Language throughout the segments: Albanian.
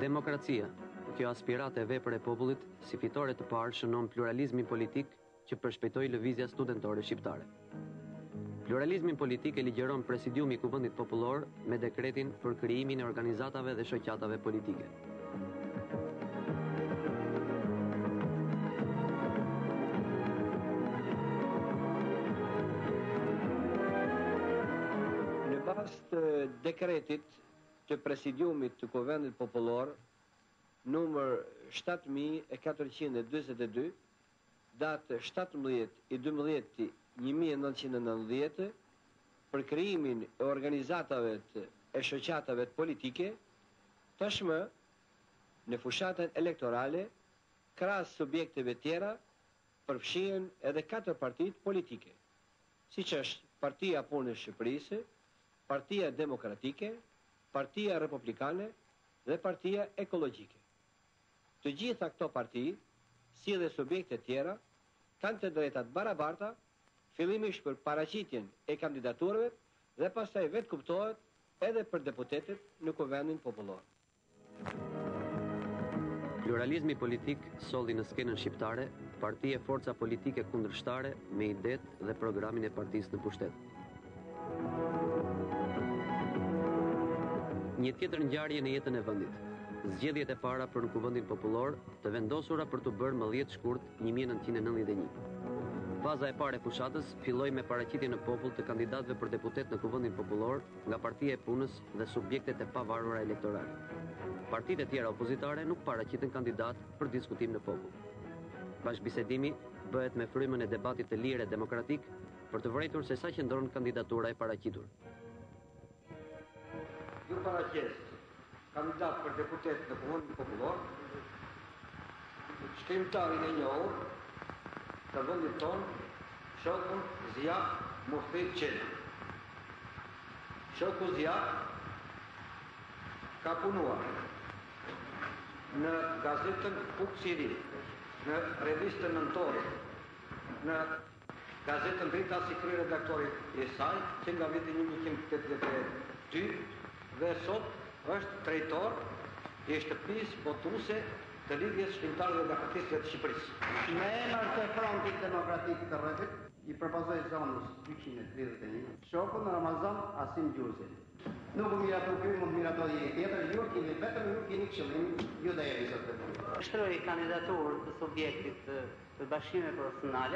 Demokracia, kjo aspirat e vepër e popullit, si fitore të parë shënon pluralizmin politik që përshpejtoi lëvizja studentore shqiptare. Pluralizmin politik e ligjeron Presidiumi i Kuvendit Popullor me dekretin për krijimin e organizatave dhe shoqatave politike. Në bazë të dekretit të Presidiumit të Kuvendit Popullor numër 7442, datë 17/12/1990, për krijimin e organizatave e shoqatave politike, tashmë në fushatën elektorale, krahas subjekteve tjera, përfshihen edhe 4 partitë politike, siç është Partia Punës së Shqipërisë, Partia Demokratike, Partia Republikane dhe Partia Ekologjike. Të gjitha këto parti, si dhe subjekte tjera, kanë të drejtat barabarta, fillimisht për paraqitjen e kandidaturave dhe pastaj vetë kuptohet edhe për deputetët në Kuvendin Popullor. Pluralizmi politik solli në skenën shqiptare parti e forca politike kundërshtare me idet dhe programin e partisë në pushtet. Një tjetër ngjarje në jetën e vendit. Zgjedhjet e para për në Kuvendin Popullor të vendosura për të bërë më 10 shkurt 1991. Faza e parë e fushatës filloi me paraqitjen në popull të kandidatëve për deputet në Kuvendin Popullor nga Partia e Punës dhe subjektet e pavarura elektorale. Partitë e tjera opozitare nuk paraqiten kandidat për diskutim në popull. Bashkëbisedimi bëhet me frymën e debatit të lirë e demokratik për të vërejtur se sa qëndron kandidatura e paraqitur. Ju paraqes kandidat për deputet në Kuvendin Popullor, shkrimtarin e njohur të vendit tonë, Shokun Zia Muhthit Qena. Shoku Zia ka punuar në gazetën Puksiri, në revistën Nëntori, në gazetën Drita si kryeredaktorit e saj, që nga viti 1982, dhe sot është drejtor i shtëpisë botuese të Lidhjes Shkrimtarëve dhe Artistëve të Shqipërisë. Në emër të Frontit Demokratik të Rrëtit, i propozoj zonës 231, Shokun Ramazan Asim Gjurzi. Nuk më mirato ky, më mirato një tjetër, ju keni vetëm ju keni këshillim, ju dhe jeni sot të punë. Shtroi kandidaturë të subjektit të Bashkimeve Profesionale,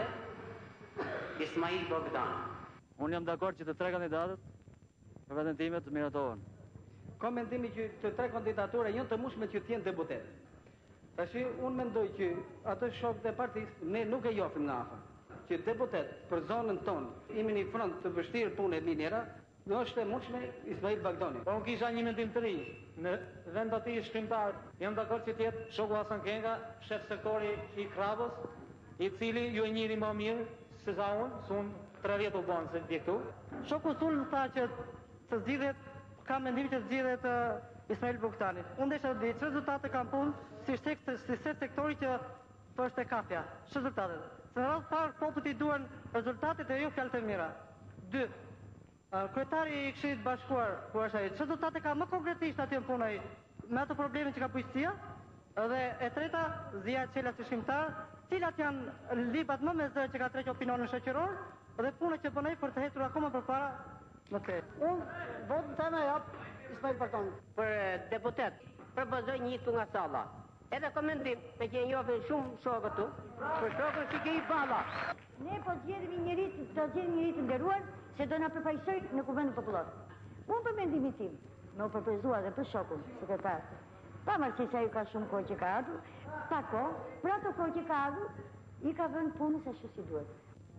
Ismail Bogdan. Unë jam dakord që të 3 kandidatët për veten time të miratohen. Ka mendimi që të 3 kandidatura janë të mushme që të jenë deputet. Tashi unë mendoj që atë shok të partisë ne nuk e jofim nga afër. Që deputet për zonën tonë, imi një front të vështirë punë e minera, do është e mundshme Ismail Bagdani. Po unë kisha një mendim të ri. Në vend atij shkrimtar, jam dakord që të jetë shoku Hasan Kenga, shef sektori i Krabës, i cili ju e njihni më mirë se sa unë, sun 3 vjet u bën se vje këtu. Shoku sul tha që të zgjidhet, ka mendim që të zgjidhet Ismail Bogdani. Unë desha të di që rezultate kanë punë si sektori që është e kafja. Që rezultatet? Se në radhë parë popullit i duan rezultatet e jo fjalët e mira. 2. Kryetari i Këshillit Bashkuar, ku është ai, që rezultate ka më konkretisht atje në punë ai, me ato probleme që ka bujqësia, dhe e treta, Zia Qela si shkrimtar, cilat janë librat më me zë që ka treqë opinionin shoqëror dhe punët që bën ai për të hetur akoma përpara më tej. Unë votën teme jap Ismail Bogdan. Për deputet, propozoj një këtu nga salla. Edhe komendim me që njofin shumë shokët tu, për shokën që ke i balla. Ne po zgjedhemi njëri të nderuar se do na përfaqësoj në Kuvendin Popullor. Unë për mendimin tim, me u përprezuar dhe për shokun, sekretar. Pavarësisht se ai ka shumë kohë që ka ardhur, pa kohë, për ato kohë që ka ardhur, i ka vënë punës ashtu si duhet.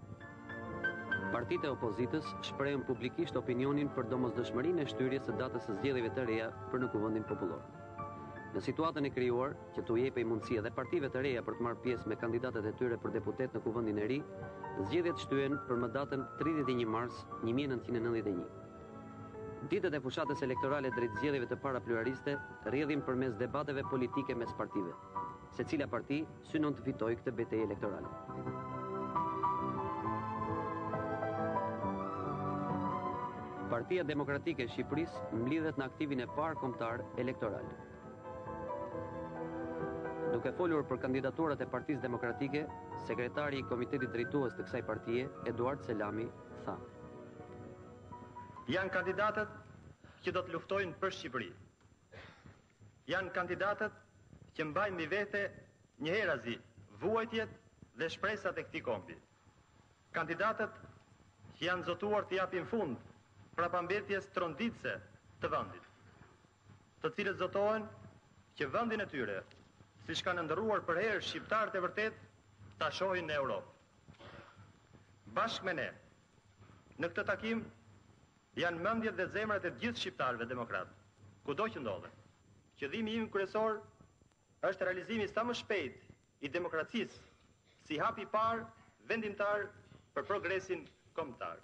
Partitë e opozitës shprehen publikisht opinionin për domosdoshmërinë e shtyrjes së datës së zgjedhjeve të reja për në Kuvendin Popullor. Në situatën e krijuar, që t'u jepej mundësia dhe partive të reja për të marrë pjesë me kandidatët e tyre për deputet në Kuvendin e ri, zgjedhjet shtyhen për më datën 31 mars 1991. Ditët e fushatës elektorale drejt zgjedhjeve të para pluraliste rrjedhin përmes debateve politike mes partive. Secila parti synon të fitojë këtë betejë elektorale. Partia Demokratike e Shqipërisë mblidhet në aktivin e parë kombëtar elektoral. Duke folur për kandidaturat e Partisë Demokratike, sekretari i Komitetit Drejtues të kësaj partie, Eduard Selami, tha: Janë kandidatët që do të luftojnë për Shqipëri. Janë kandidatët që mbajnë mbi vete një herazi vuajtjet dhe shpresat e këtij kombi. Kandidatët që janë zotuar të japin fund prapambetjes tronditse të vendit, të cilët zotohen që vendin e tyre, siç kanë ndërruar për herë shqiptarët e vërtet, ta shohin në Europë. Bashkë me ne, në këtë takim janë mendjet dhe zemrat e gjithë shqiptarëve demokratë, kudo që ndodhen. Qëllimi im kryesor është realizimi sa më shpejt i demokracisë si hap i parë vendimtar për progresin kombëtar.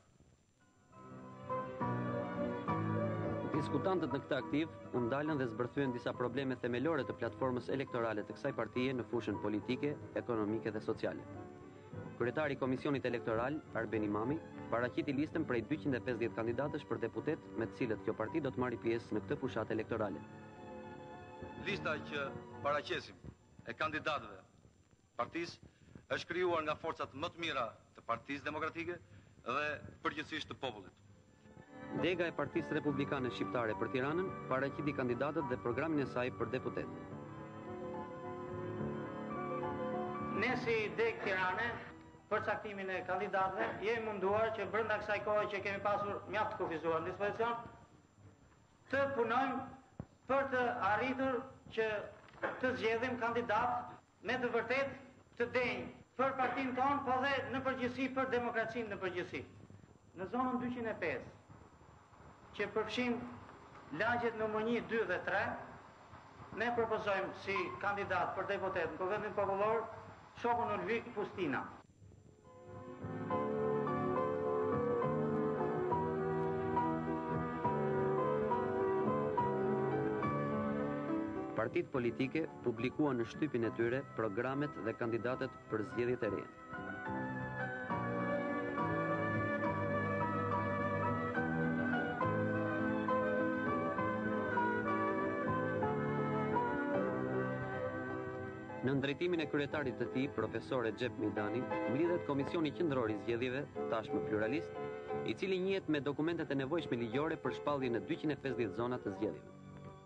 Diskutantët në këtë aktiv u ndalën dhe zbërthyen disa probleme themelore të platformës elektorale të kësaj partie në fushën politike, ekonomike dhe sociale. Kryetari i Komisionit Elektoral, Arben Imami, paraqiti listën prej 250 kandidatësh për deputet me të cilët kjo parti do të marrë pjesë në këtë fushatë elektorale. Lista që paraqesim e kandidatëve partisë është krijuar nga forcat më të mira të Partisë Demokratike dhe përgjithsisht të popullit. Dega e Partisë Republikane Shqiptare për Tiranën paraqiti kandidatët dhe programin e saj për deputet. Ne si Degë Tirane, për caktimin e kandidatëve, jemi munduar që brenda kësaj kohe që kemi pasur mjaft kufizuar në dispozicion, të punojmë për të arritur që të zgjedhim kandidat me të vërtet të denjë për partinë tonë, po dhe në përgjithësi për demokracinë në përgjithësi. Në zonën 205, që përfshin lagjet numër 1, 2 dhe 3, ne propozojmë si kandidat për deputet në Kuvendin Popullor shokun Ulvik Pustina. Partitë politike publikuan në shtypin e tyre programet dhe kandidatët për zgjedhjet e reja. Në ndrejtimin e kryetarit të tij, profesor Recep Mejdani, mblidhet Komisioni Qendror i Zgjedhjeve, tashmë pluralist, i cili njihet me dokumentet e nevojshme ligjore për shpalljen në 250 zona të zgjedhjeve.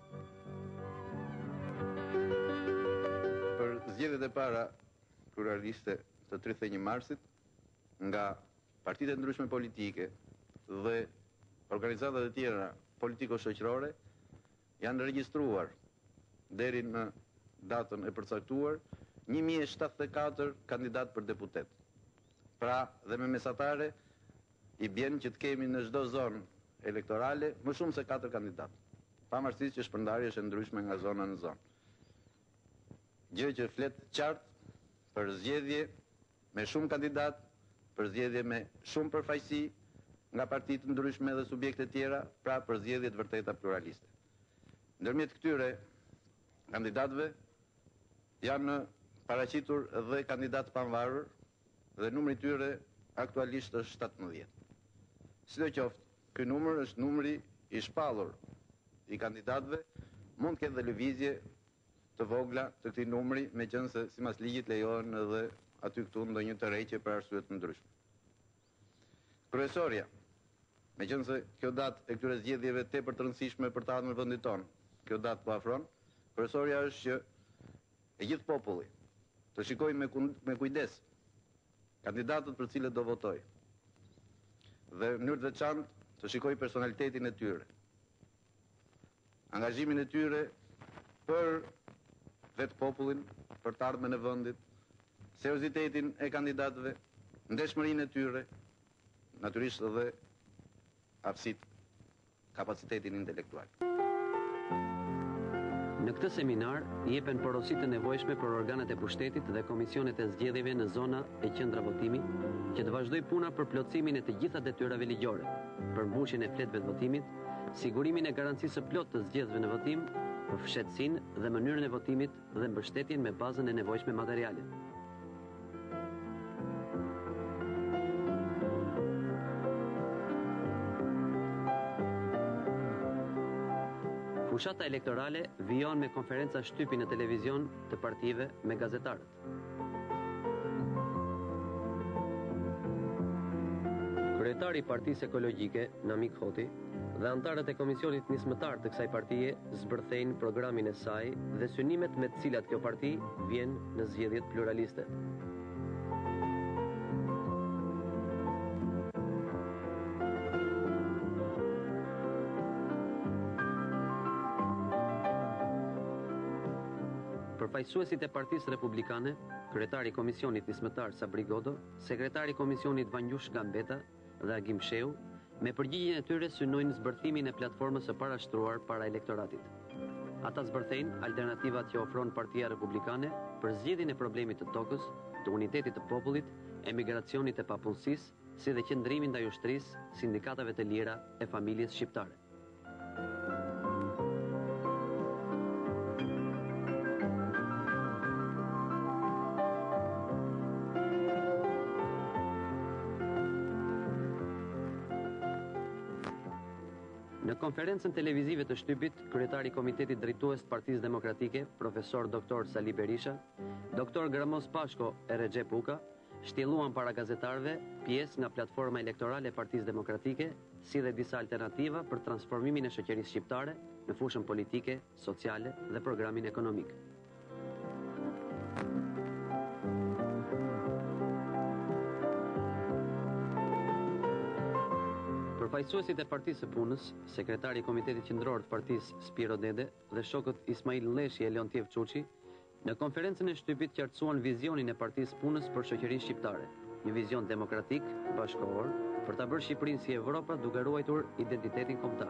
Zgjedhjet e para pluraliste të 31 marsit nga partitë e ndryshme politike dhe organizatat e tjera politiko-shoqërore janë regjistruar deri në datën e përcaktuar 1074 kandidat për deputet. Pra dhe me mesatare i bjen që të kemi në çdo zonë elektorale më shumë se 4 kandidat, pavarësisht që shpërndarja është e ndryshme nga zona në zonë. Gjë që flet qartë për zgjedhje me shumë kandidat, për zgjedhje me shumë përfaqësi nga partitë ndryshme dhe subjekte tjera, pra për zgjedhje të vërteta pluraliste. Ndërmjet këtyre kandidatëve janë paraqitur dhe kandidatë pavarur dhe numri i tyre aktualisht është 17. Sidoqoftë, ky numër është numri i shpallur i kandidatëve, mund të ketë dhe lëvizje të vogla të këtij numri, meqense sipas ligjit lejohen edhe aty këtu ndonjë tërheqje për arsye të ndryshme. Kryesorja, meqense kjo datë e këtyre zgjedhjeve tepër të rëndësishme për të ardhmen në vendin tonë, kjo datë po afron, kryesorja është që e gjithë populli të shikojë me kujdes kandidatët për cilët do votojë dhe në mënyrë të veçantë të shikojë personalitetin e tyre, angazhimin e tyre për vetë popullin, për të ardhmen e vendit, seriozitetin e kandidatëve, ndeshmërinë e tyre, natyrisht edhe aftësitë, kapacitetin intelektual. Në këtë seminar jepen porositë të nevojshme për organet e pushtetit dhe komisionet e zgjedhjeve në zona e qendra votimi, që të vazhdoj puna për plotësimin e të gjitha detyrave ligjore, për mbushjen e fletëve të votimit, sigurimin e garancisë së plotë të zgjedhësve në votim, për fshehtësinë dhe mënyrën e votimit dhe mbështetjen me bazën e nevojshme materiale. Fushata elektorale vijon me konferenca shtypi në televizion të partive me gazetarët. Kryetari i Partisë Ekologjike, Namik Hoti, dhe antarët e komisionit nismëtar të kësaj partie zbërthejnë programin e saj dhe synimet me të cilat kjo parti vjen në zgjedhjet pluraliste. Përfaqësuesit e Partisë Republikane, kryetari i komisionit nismëtar Sabri Godo, sekretari i komisionit Vanjush Gambeta dhe Agim Sheu, me përgjigjen e tyre synojnë zbërthimin e platformës së parashtruar para elektoratit. Ata zbërthejnë alternativat që ofron Partia Republikane për zgjidhjen e problemit të tokës, të unitetit të popullit, emigracionit e papunësisë, si dhe qëndrimin ndaj ushtrisë, sindikatave të lira e familjes shqiptare. Në konferencën televizive të shtypit, kryetari i Komitetit Drejtues të Partisë Demokratike, profesor Dr. Sali Berisha, Dr. Gramos Pashko e Recep Uka, shtjelluan para gazetarëve pjesë nga platforma elektorale e Partisë Demokratike, si dhe disa alternativa për transformimin e shoqërisë shqiptare në fushën politike, sociale dhe programin ekonomik. Përfaqësuesit e Partisë së Punës, sekretari i Komitetit Qendror të Partisë Spiro Dede dhe shokët Ismail Leshi e Leontiev Çuçi, në konferencën e shtypit qartësuan vizionin e Partisë Punës për shoqërinë shqiptare, një vizion demokratik, bashkëkohor, për ta bërë Shqipërinë si Evropa duke ruajtur identitetin kombëtar.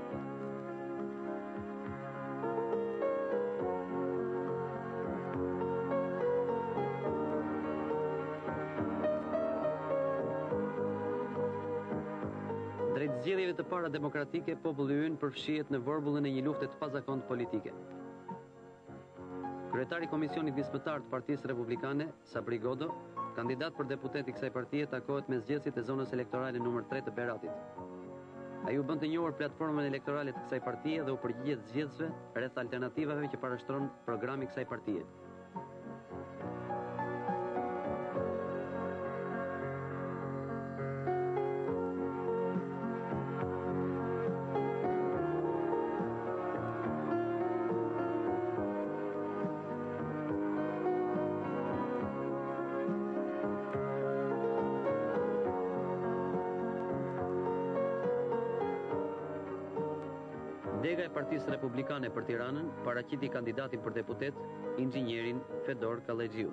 Drejt zgjedhjeve të para demokratike, populli ynë përfshihet në vorbullin e një lufte të pazakontë politike. Kryetari i Komisionit Nismëtar të Partisë Republikane, Sabri Godo, kandidat për deputet i kësaj partie, takohet me zgjedhësit e zonës elektorale numër 3 të Beratit. Ai u bën të njohur platformën elektorale të kësaj partie dhe u përgjigjet zgjedhësve rreth alternativave që parashtron programi i kësaj partie. Dega e Partisë Republikane për Tiranën paraqiti kandidatin për deputet, inxhinierin Fedor Kalexhiu.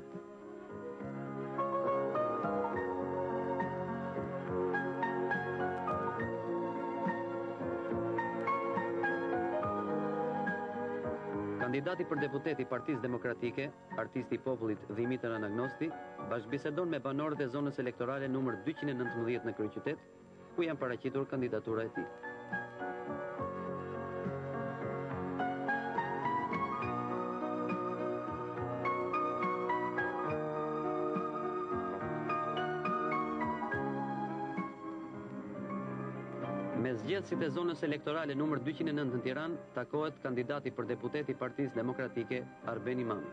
Kandidati për deputet i Partisë Demokratike, artisti i popullit Dimitër Anagnosti, bashkëbisedon me banorët e zonës elektorale numër 219 në kryeqytet, ku janë paraqitur kandidatura e tij. Me zgjedhësit e zonës elektorale numër 209 në Tiranë, takohet kandidati për deputet i Partisë Demokratike, Arben Imami.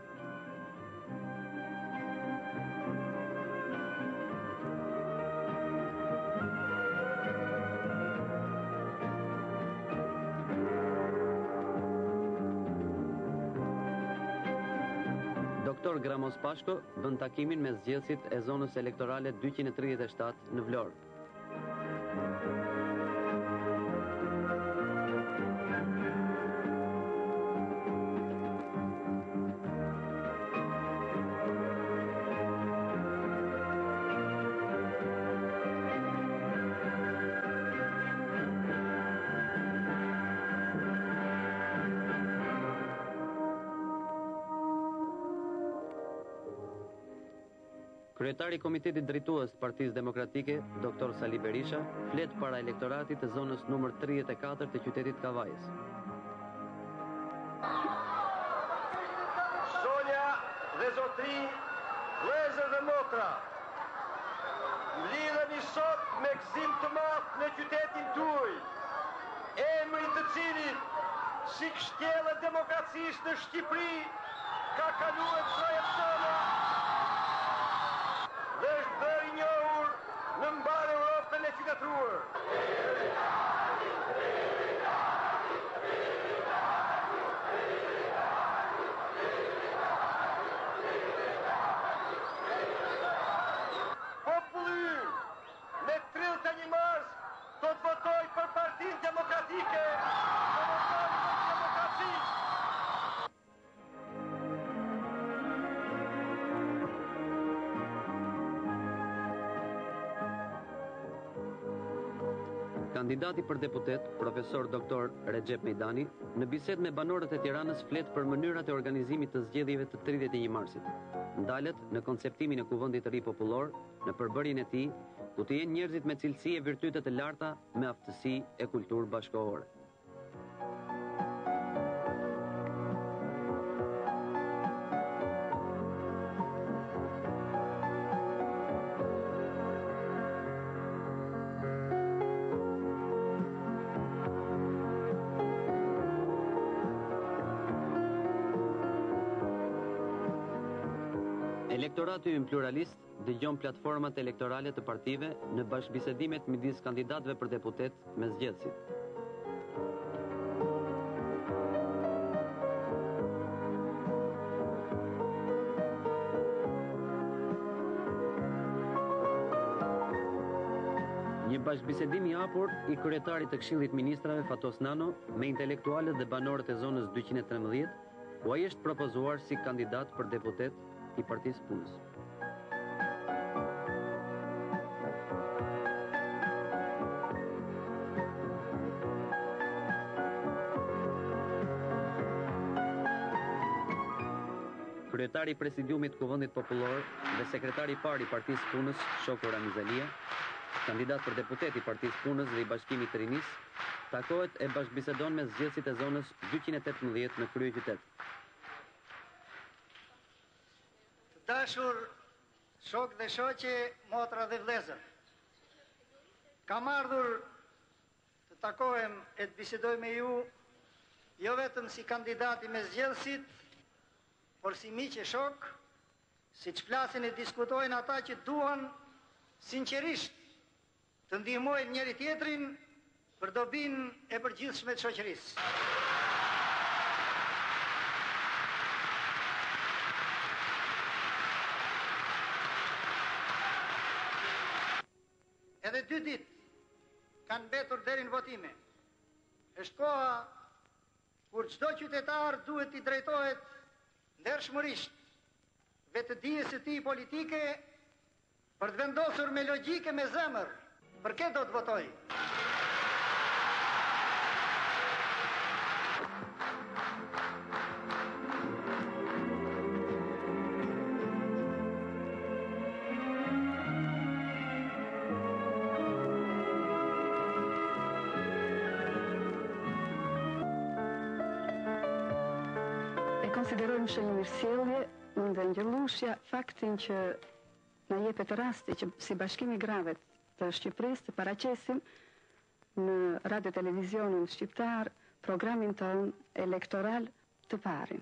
Dr. Gramos Pashko bën takimin me zgjedhësit e zonës elektorale 237 në Vlorë. Kryetari i Komitetit Drejtues të Partisë Demokratike, Dr. Sali Berisha, flet para elektoratit të zonës numër 34 të qytetit Kavajës. Zonja dhe zotri, vëllezër dhe motra, mblidhemi sot me gëzim të madh në qytetin tuaj, emri të cilit si kështjellë demokracisë në Shqipëri ka kaluar trojet tëne dhe është bërë i njohur në mbarë Europën e qytetruar. Populli në 31 mars do të votoj për Partinë Demokratike, do votoj për demokraci. Kandidati për deputet, profesor doktor Recep Mejdani, në bisedë me banorët e Tiranës flet për mënyrat e organizimit të zgjedhjeve të 31 marsit. Ndalet në konceptimin e kuvendit të ri popullor, në përbërjen e tij, ku të jenë njerëzit me cilësi e virtyte të larta me aftësi e kulturë bashkëkohore. Elektorati ynë pluralist dëgjon platformat elektorale të partive në bashkëbisedimet midis kandidatëve për deputet me zgjedhësit. Një bashkëbisedim i hapur i kryetarit të Këshillit Ministrave Fatos Nano me intelektualët dhe banorët e zonës 213, ku ai është propozuar si kandidat për deputet i Partisë Punës. Kryetari i Presidiumit Kuvendit Popullor dhe sekretari i parë i Partisë Punës, Shoku Ramizalia, kandidat për deputet i Partisë Punës dhe i Bashkimit të Rinisë, takohet e bashkëbisedon me zgjedhësit e zonës 218 në kryeqytet. Dashur shok dhe shoqe, motra dhe vëllezër, kam ardhur të takohem e të bisedoj me ju, jo vetëm si kandidati me zgjedhësit, por si miq e shok, siç flasin e diskutojnë ata që duan sinqerisht të ndihmojnë njëri tjetrin për dobinë e përgjithshme të shoqërisë. Edhe 2 ditë kanë mbetur deri në votime. Është koha kur çdo qytetar duhet t'i drejtohet ndershmërisht vetëdijes së tij politike për të vendosur me logjike me zemër për kë do të votoj. Konsiderojmë që një mirësjellje dhe ngjëllueshja faktin që na jepet rasti që si Bashkimi i Grave të Shqipërisë të paraqesim në radio televizionin shqiptar programin ton elektoral të parin.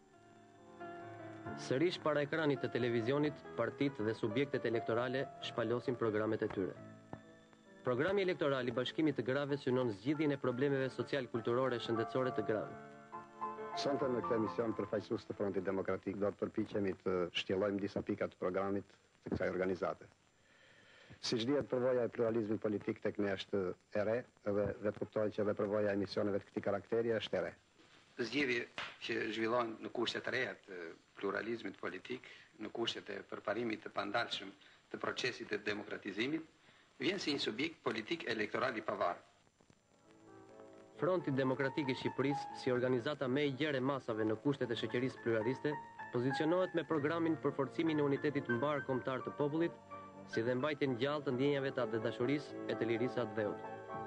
Sërish para ekranit të televizionit, partitë dhe subjektet elektorale shpalosin programet e tyre. Programi elektoral i Bashkimit të Grave synon zgjidhjen e problemeve social-kulturore e shëndetësore të Grave. Sonte në këtë emision përfaqësues të Frontit Demokratik do të përpiqemi të shtjellojmë disa pika të programit të kësaj organizate. Siç dihet, përvoja e pluralizmit politik tek ne është e re dhe vetë kuptohet që edhe përvoja e emisioneve të këtij karakteri është e re. Zgjedhje që zhvillohen në kushtet e reja të pluralizmit politik, në kushtet e përparimit të pandalshëm të procesit të demokratizimit, vjen si një subjekt politik elektoral i pavarur. Fronti Demokratik i Shqipërisë, si organizata më e gjerë e masave në kushtet e shoqërisë pluraliste, pozicionohet me programin për forcimin e unitetit mbar kombëtar të popullit, si dhe mbajtjen gjallë të ndjenjave të dashurisë e të lirisë së dheut.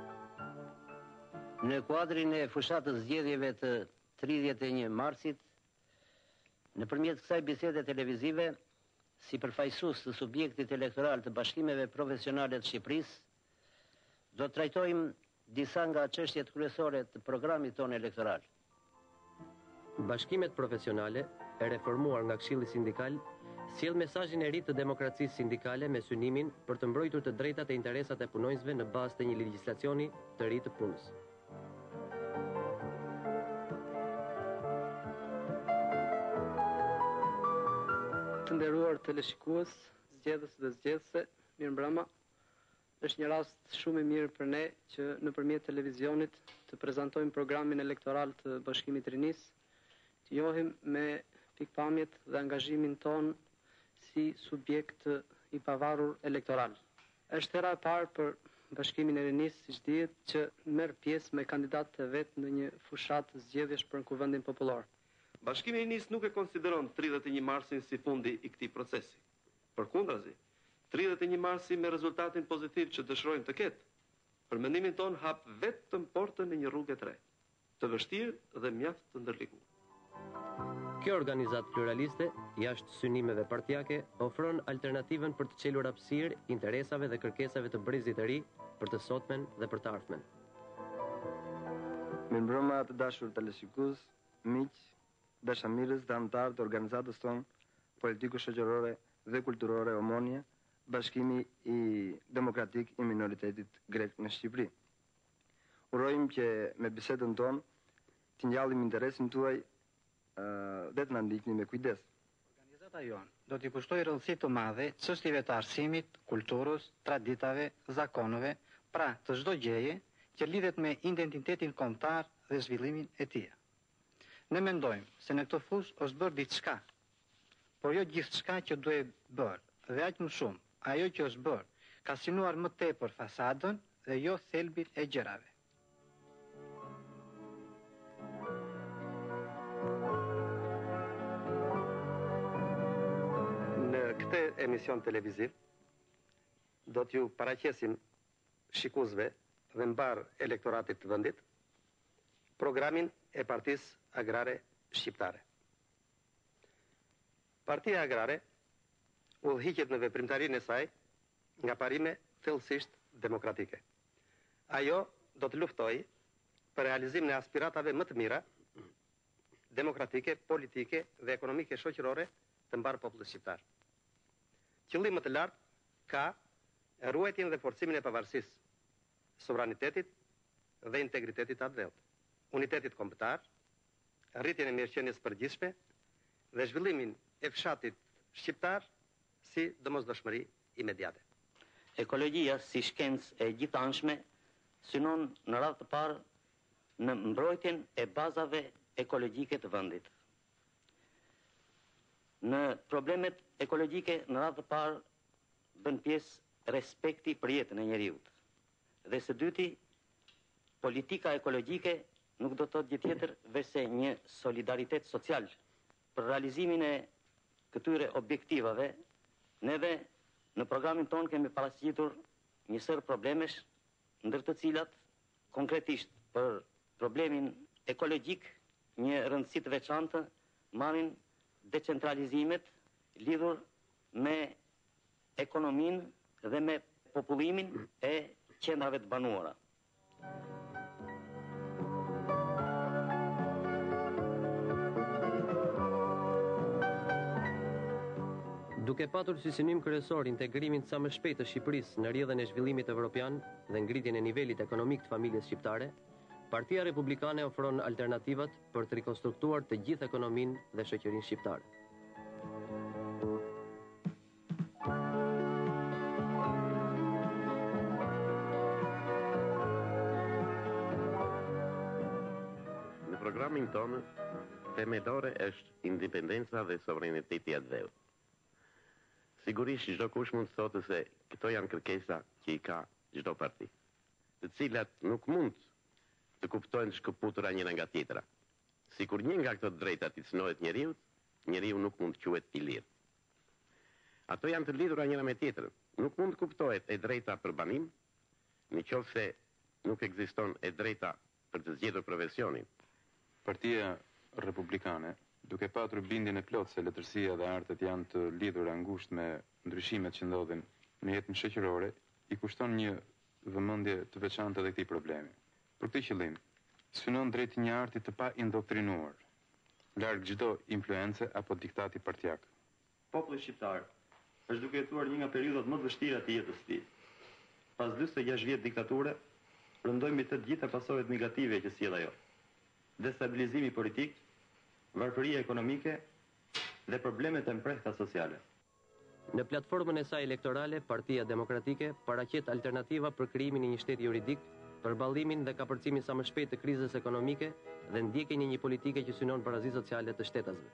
Në kuadrin e fushatës zgjedhjeve të 31 marsit, nëpërmjet kësaj bisede televizive, si përfaqësues të subjektit elektoral të bashkimeve profesionale të Shqipërisë, do të trajtojmë disa nga çështjet kryesore të programit tonë elektoral. Bashkimet profesionale, e reformuar nga Këshilli Sindikal, sjell mesazhin e ri të demokracisë sindikale me synimin për të mbrojtur të drejtat e interesat e punonjësve në bazë të një legjislacioni të ri të punës. Të nderuar teleshikues, zgjedhës dhe zgjedhëse, mirëmbrëma. Është një rast shumë i mirë për ne që nëpërmjet televizionit të prezantojmë programin elektoral të Bashkimit Rinisë, të njohim me pikpamjet dhe angazhimin ton si subjekt i pavarur elektoral. Është hera e parë për Bashkimin e Rinisë, siç dihet, që merr pjesë me kandidatët e vet në një fushatë zgjedhjesh për kuvendin popullor. Bashkimi i Rinisë nuk e konsideron 31 marsin si fundi i këtij procesi. Përkundrazi, 31 marsi me rezultatin pozitiv që dëshirojmë të ketë, për mendimin ton hap vetëm portën në një rrugë të re, të vështirë dhe mjaft të ndërlikuar. Kjo organizatë pluraliste, jashtë synimeve partijake, ofron alternativën për të çelur hapësirë interesave dhe kërkesave të brezit të ri për të sotmen dhe për të ardhmen. Mirëmbrëma të dashur teleshikues, miq, dashamirës dhe anëtar të organizatës tonë politiko-shoqërore dhe kulturore Omonia, Bashkimi i Demokratik i Minoritetit Grek në Shqipëri. Urojmë që me bisedën tonë të ngjallim interesin tuaj dhe të na ndiqni me kujdes. Organizata jonë do t'i kushtoj rëndësi të madhe çështjeve të arsimit, kulturës, traditave, zakoneve, pra të çdo gjëje që lidhet me identitetin kombëtar dhe zhvillimin e tij. Ne mendojmë se në këtë fushë është bërë diçka, por jo gjithçka që duhet bërë, dhe aq më shumë ajo që është bërë ka synuar më tepër fasadën dhe jo thelbin e gjërave. Në këtë emision televiziv do t'ju paraqesim shikuesve dhe mbar elektoratit të vendit programin e Partisë Agrare Shqiptare. Partia Agrare udhëhiqet në veprimtarinë e saj nga parime thellësisht demokratike. Ajo do të luftojë për realizimin e aspiratave më të mira demokratike, politike dhe ekonomike shoqërore të mbar popullit shqiptar. Qëllim më të lartë ka ruajtjen dhe forcimin e pavarësisë, sovranitetit dhe integritetit atë vellë, unitetit kombëtar, rritjen e mirëqenies përgjithshme dhe zhvillimin e fshatit shqiptar si domosdoshmëri imediate. Ekologjia si shkencë e gjithanshme synon në radhë të parë në mbrojtjen e bazave ekologjike të vendit. Në problemet ekologjike në radhë të parë bën pjesë respekti për jetën e njeriut. Dhe së dyti, politika ekologjike nuk do të thotë gjë tjetër veçse një solidaritet social. Për realizimin e këtyre objektivave, neve në programin tonë kemi paraqititur një sër problemesh, ndër të cilat konkretisht për problemin ekologjik një rëndësi të veçantë marrin decentralizimet lidhur me ekonominë dhe me popullimin e qendrave të banuara. Duke patur si synim kryesor integrimin sa më shpejt të Shqipërisë në rrjedhën e zhvillimit evropian dhe ngritjen e nivelit ekonomik të familjes shqiptare, Partia Republikane ofron alternativat për të rikonstruktuar të gjithë ekonominë dhe shoqërinë shqiptare. Në programin tonë, themelore është independenca dhe sovraniteti atë vellë. Sigurisht çdo kush mund të thotë se këto janë kërkesa që i ka çdo parti, të cilat nuk mund të kuptojnë të shkëputura njëra nga tjetra. Sikur një nga këto drejta t'i cënohet njeriu, njeriu nuk mund të quhet i lirë. Ato janë të lidhura njëra me tjetrën. Nuk mund të kuptohet e drejta për banim, nëse nuk ekziston e drejta për të zgjedhur profesionin. Partia Republikane, duke patur bindjen e plotë se letërsia dhe artet janë të lidhura ngushtë me ndryshimet që ndodhin në jetën shoqërore, i kushton një vëmendje të veçantë edhe këtij problemi. Për këtë qëllim, synon drejt një arti të pa indoktrinuar, larg çdo influence apo diktati partijak. Populli shqiptar është duke jetuar një nga periudhat më të vështira të jetës së tij. Pas 46 vjet diktature, rëndojmë të gjitha pasojat negative që sjell ajo. Destabilizimi politik, varfëria ekonomike dhe problemet e mprehta sociale. Në platformën e saj elektorale, Partia Demokratike paraqet alternativa për krijimin e një shteti juridik, përballimin dhe kapërcimin sa më shpejt të krizës ekonomike dhe ndjekjen e një politike që synon barazi sociale të shtetasve.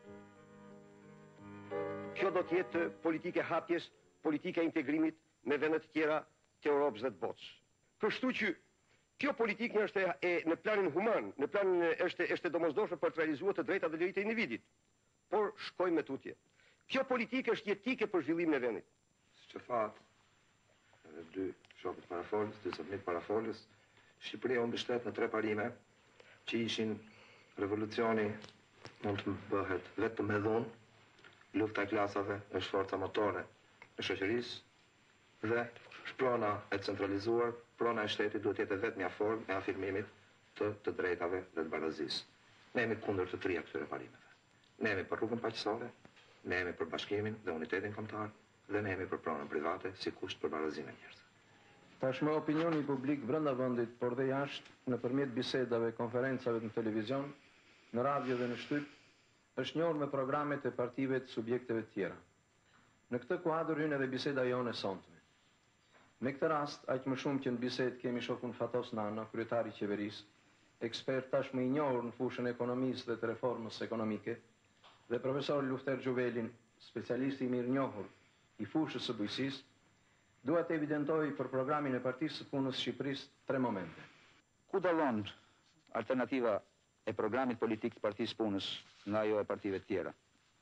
Kjo do të jetë politike hapjes, politike integrimit me vendet tjera të Europës dhe të botës. Kështu që kjo politikë është në planin human, në planin është domosdoshme për të realizuar të drejtat dhe lirit e individit. Por shkojmë me tutje. Kjo politikë është jetike për zhvillimin e vendit. Siç e thatë edhe dy shokët parafolës, dy zotërit parafolës, Shqipëria u mbështet në 3 parime që ishin revolucioni mund të bëhet vetëm me dhunë, lufta e klasave është forca motore e shoqërisë dhe prona e centralizuar, prona e shtetit duhet jetë vetëm një formë e afirmimit të drejtave dhe të barazisë. Ne jemi kundër të 3 këtyre parimeve. Ne jemi për rrugën paqësore, ne jemi për bashkimin dhe unitetin kombëtar dhe ne jemi për pronën private si kusht për barazinë e njerëzve. Tashmë opinioni publik brenda vendit, por dhe jashtë, nëpërmjet bisedave, konferencave në televizion, në radio dhe në shtyp, është njohur me programet e partive të subjekteve të tjera. Në këtë kuadër hyn edhe biseda jone sonte. Me këtë rast, aq më shumë që në bisedë kemi shokun Fatos Nano, kryetari i qeverisë, ekspert tashmë i njohur në fushën e ekonomisë dhe të reformës ekonomike, dhe profesor Lufter Gjuvelin, specialist i mirënjohur i fushës së bujqësisë, dua të evidentoj për programin e Partisë së Punës së Shqipërisë 3 momente. Ku dallon alternativa e programit politik të Partisë së Punës nga ajo e partive të tjera?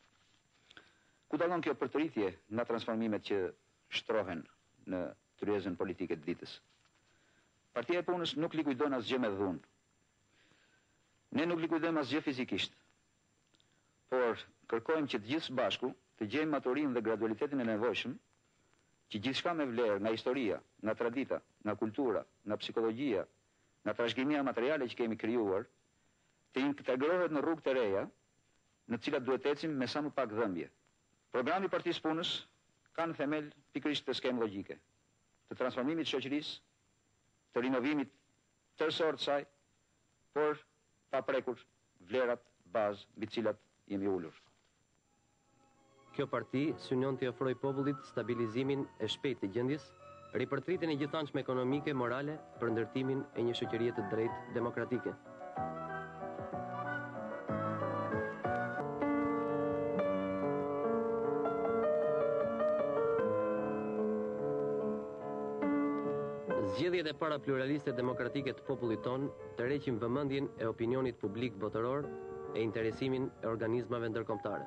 Ku dallon kjo përtërithje nga transformimet që shtrohen në tryezën politike të ditës? Partia e Punës nuk likuidon asgjë me dhunë. Ne nuk likuidojmë asgjë fizikisht, por kërkojmë që të gjithë së bashku të gjejmë maturinë dhe gradualitetin e nevojshëm që gjithçka me vlerë nga historia, nga tradita, nga kultura, nga psikologjia, nga trashëgimia materiale që kemi krijuar, të integrohet në rrugë të reja, në të cilat duhet të ecim me sa më pak dhëmbje. Programi i Partisë Punës ka në themel pikërisht të skemë logjike, të transformimit të shoqërisë, të rinovimit tërësor të saj, por pa prekur vlerat bazë mbi të cilat jemi ulur. Kjo parti synon të ofroj popullit stabilizimin e shpejtë të gjendjes, ripërtritjen e gjithanshme ekonomike, morale për ndërtimin e një shoqërie të drejtë demokratike. Zgjedhjet e para pluraliste demokratike të popullit ton tërheqin vëmendjen e opinionit publik botëror e interesimin e organizmave ndërkombëtare.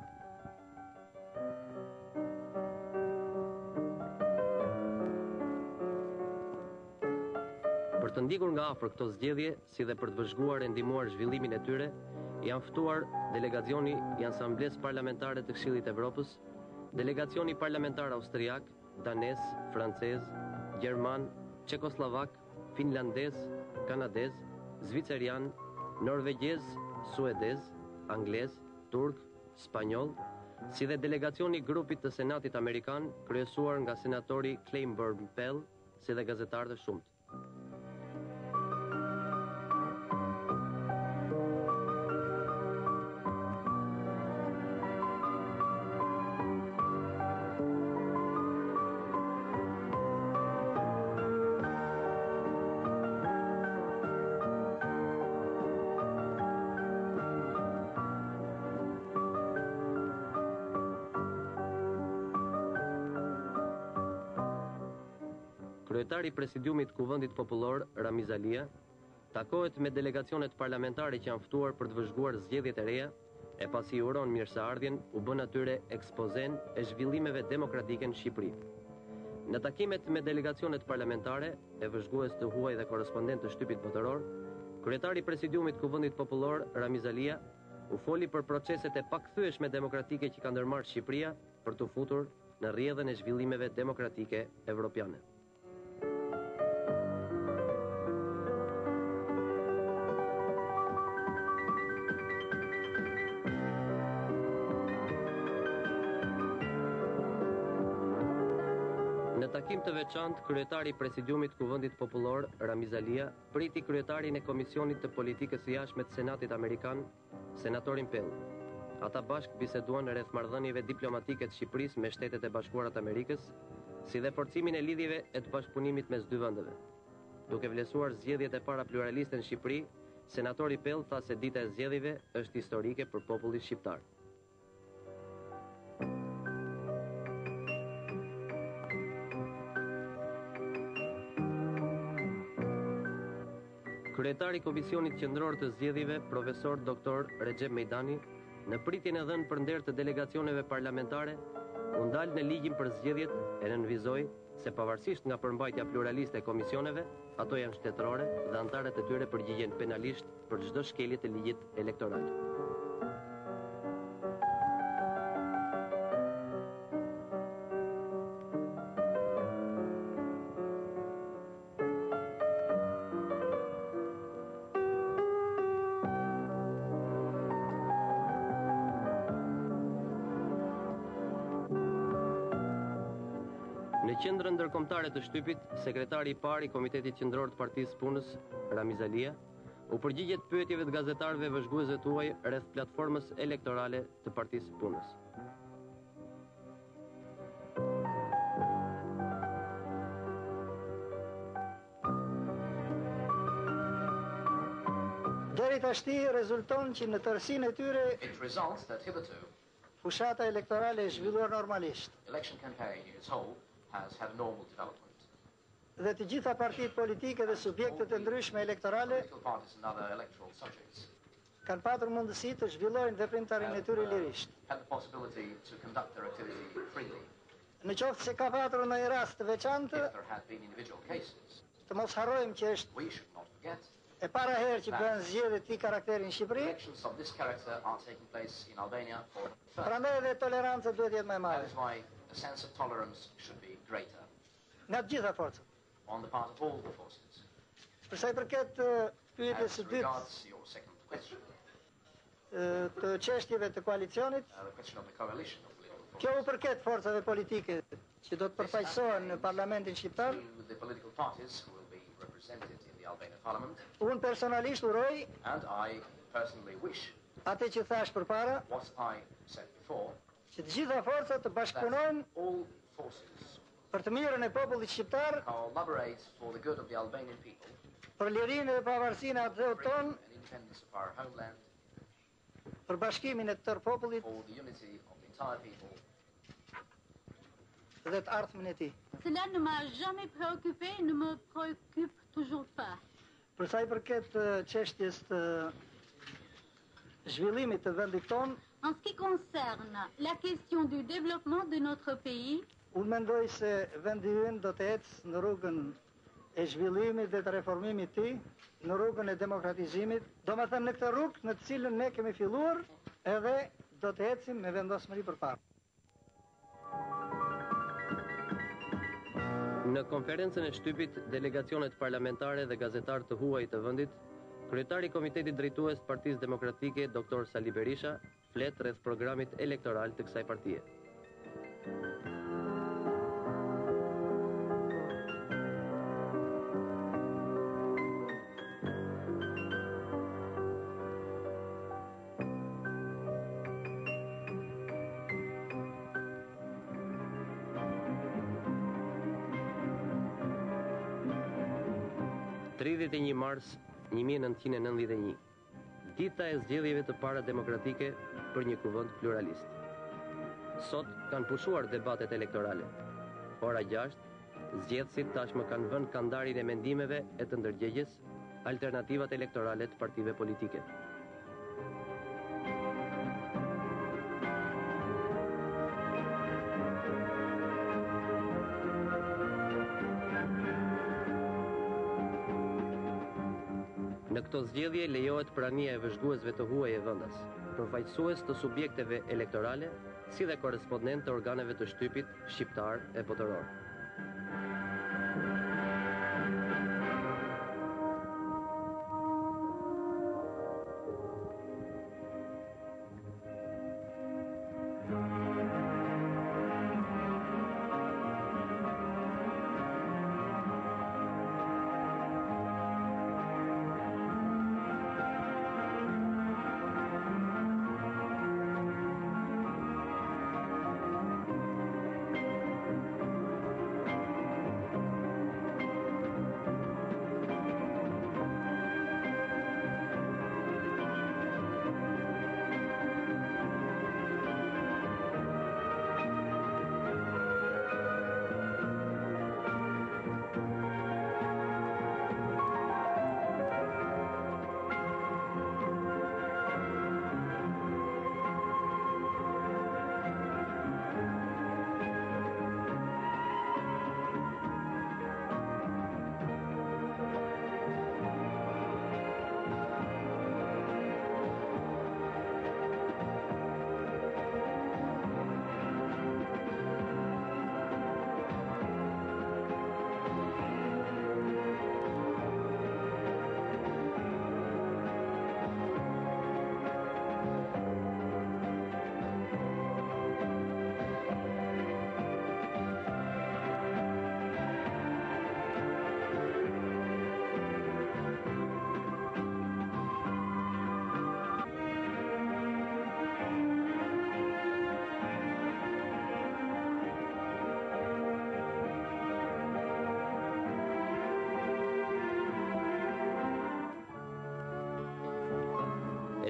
Për të ndjekur nga afër këto zgjedhje, si dhe për të vëzhguar e ndihmuar zhvillimin e tyre, janë ftuar delegacioni i Asamblesë Parlamentare të Këshillit të Evropës, delegacioni parlamentar austriak, danes, francez, gjerman, çekoslovak, finlandez, kanadez, zvicerian, norvegjez, suedez, anglez, turk, spanjoll, si dhe delegacioni i grupit të Senatit Amerikan, kryesuar nga senatori Claiborne Pell, si dhe gazetarë të shumtë. Kryetari i Presidiumit Kuvendit Popullor, Ramiz Alia, takohet me delegacionet parlamentare që janë ftuar për të vëzhguar zgjedhjet e reja, e pasi i uron mirëseardhjen, u bën atyre ekspozen e zhvillimeve demokratike në Shqipëri. Në takimet me delegacionet parlamentare, e vëzhgues të huaj dhe korrespondent të shtypit botëror, kryetari i Presidiumit Kuvendit Popullor, Ramiz Alia, u foli për proceset e pakthyeshme demokratike që ka ndërmarrë Shqipëria për të futur në rrjedhën e zhvillimeve demokratike evropiane. takim të veçantë, kryetari i Presidiumit Kuvendit Popullor, Ramiz Alia, priti kryetarin e Komisionit të Politikës së Jashtme të Senatit Amerikan, senatorin Pell. Ata bashkë biseduan rreth marrëdhënieve diplomatike të Shqipërisë me Shtetet e Bashkuara të Amerikës, si dhe forcimin e lidhjeve e të bashkëpunimit mes dy vendeve. Duke vlerësuar zgjedhjet e para pluraliste në Shqipëri, senatori Pell tha se dita e zgjedhjeve është historike për popullin shqiptar. Kryetari i Komisionit Qendror të Zgjedhjeve, profesor Dr. Recep Mejdani, në pritjen e dhënë për nder të delegacioneve parlamentare, u ndal në ligjin për zgjedhjet e nënvizoi se pavarësisht nga përmbajtja pluraliste e komisioneve, ato janë shtetërore dhe anëtarët e tyre përgjigjen penalisht për çdo shkelje të ligjit elektoral. Në qendrën ndërkombëtare të shtypit, sekretari i parë i Komitetit Qendror të Partisë Punës, Ramiz Alia, u përgjigjet pyetjeve të gazetarëve vëzhguesve të huaj rreth platformës elektorale të Partisë Punës. Deri tashti rezulton që në tërësinë e tyre It results that hitherto fushata elektorale e zhvilluar normalisht. election campaign in its whole has had a normal development. Dhe të gjitha partitë politike dhe subjektet e ndryshme elektorale Political parties and other electoral subjects kanë patur mundësi të zhvillojnë veprimtarinë e tyre lirisht. had the possibility to conduct their activity freely. Në qoftë se ka patur ndonjë rast të veçantë, If there had been individual cases, të mos harrojmë që është we should not forget e para herë që bëhen zgjedhjet të karakterin në Shqipëri, elections of this character are taking place in Albania for the first. prandaj edhe toleranca duhet jetë më e That madhe is why the sense of tolerance should be greater nga të gjitha forcat. on the part of all the forces. Për sa i përket pyetjes As së dytë regards your second question, të çështjeve të koalicionit, the question of the coalition of political forces, kjo u përket forcave politike që do të përfaqësohen në Parlamentin shqiptar. to the political parties who will be represented in the Albanian Parliament, Unë personalisht uroj and I personally wish atë që thash përpara, what I said before, që të gjitha forcat të bashkëpunojnë all forces për të mirën e popullit shqiptar, collaborate for the good of the Albanian people, për lirinë dhe pavarësinë e atëut ton, and independence of our homeland, për bashkimin e të tërë popullit for the unity of the entire people. dhe të ardhmen e tij. Cela ne m'a jamais préoccupé, ne me préoccupe toujours pas. Për sa i përket çështjes të zhvillimit të vendit ton, En ce qui concerne la question du développement de notre pays, unë mendoj se vendi ynë do të ecë në rrugën e zhvillimit dhe të reformimit të tij, në rrugën e demokratizimit, domethënë në këtë rrugë në të cilën ne kemi filluar, edhe do të ecim me vendosmëri përpara. Në konferencën e shtypit, delegacionet parlamentare dhe gazetarë të huaj të vendit, kryetari i Komitetit Drejtues të Partisë Demokratike, Dr. Sali Berisha, flet rreth programit elektoral të kësaj partie. (31 mars 1991), dita e zgjedhjeve të para demokratike për një kuvend pluralist. Sot kanë pushuar debatet elektorale. Ora 6, zgjedhësit tashmë kanë vënë kandarin e mendimeve e të ndërgjegjes, alternativat elektorale të partive politike. Në këto zgjedhje lejohet prania e vëzhguesve të huaj e vendas, përfaqësues të subjekteve elektorale, si dhe korespondent të organeve të shtypit shqiptar e botëror.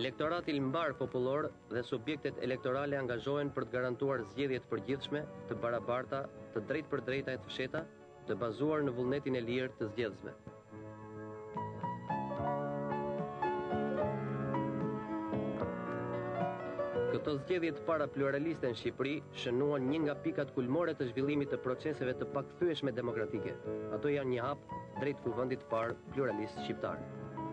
Elektorati lëmbar popullor dhe subjektet elektorale angazhohen për të garantuar zgjedhje të përgjithshme, të barabarta, të drejtë për drejta e të fsheta, të bazuar në vullnetin e lirë të zgjedhësve. Këto zgjedhje të para pluraliste në Shqipëri shënuan një nga pikat kulmore të zhvillimit të proceseve të pakthyeshme demokratike. Ato janë një hap drejt kuvendit të parë pluralist shqiptar.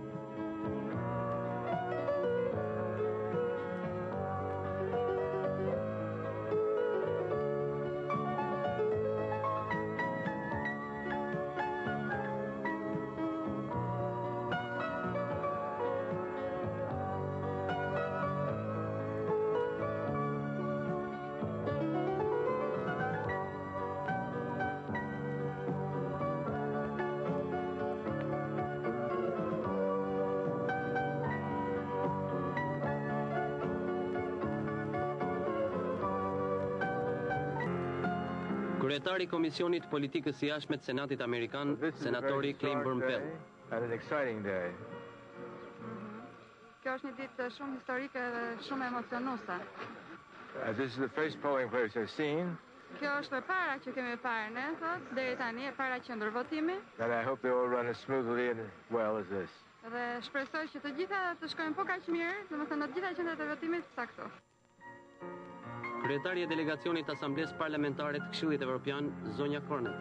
Kryetari i Komisionit Politikës së Jashtme të Senatit Amerikan, senatori Claiborne Pell. Kjo është një ditë shumë historike dhe shumë emocionuese. This is the first polling place I've seen. Kjo është e para që kemi parë ne sot, deri tani e para qendrvotimi. And I hope they all run as smoothly and well as this. Dhe shpresoj që të gjitha të shkojnë po kaq mirë, domethënë në të gjitha qendrat e votimit sa këto. Kryetari e delegacionit të Asamblesë Parlamentare të Këshillit Evropian, Zonja Cornet.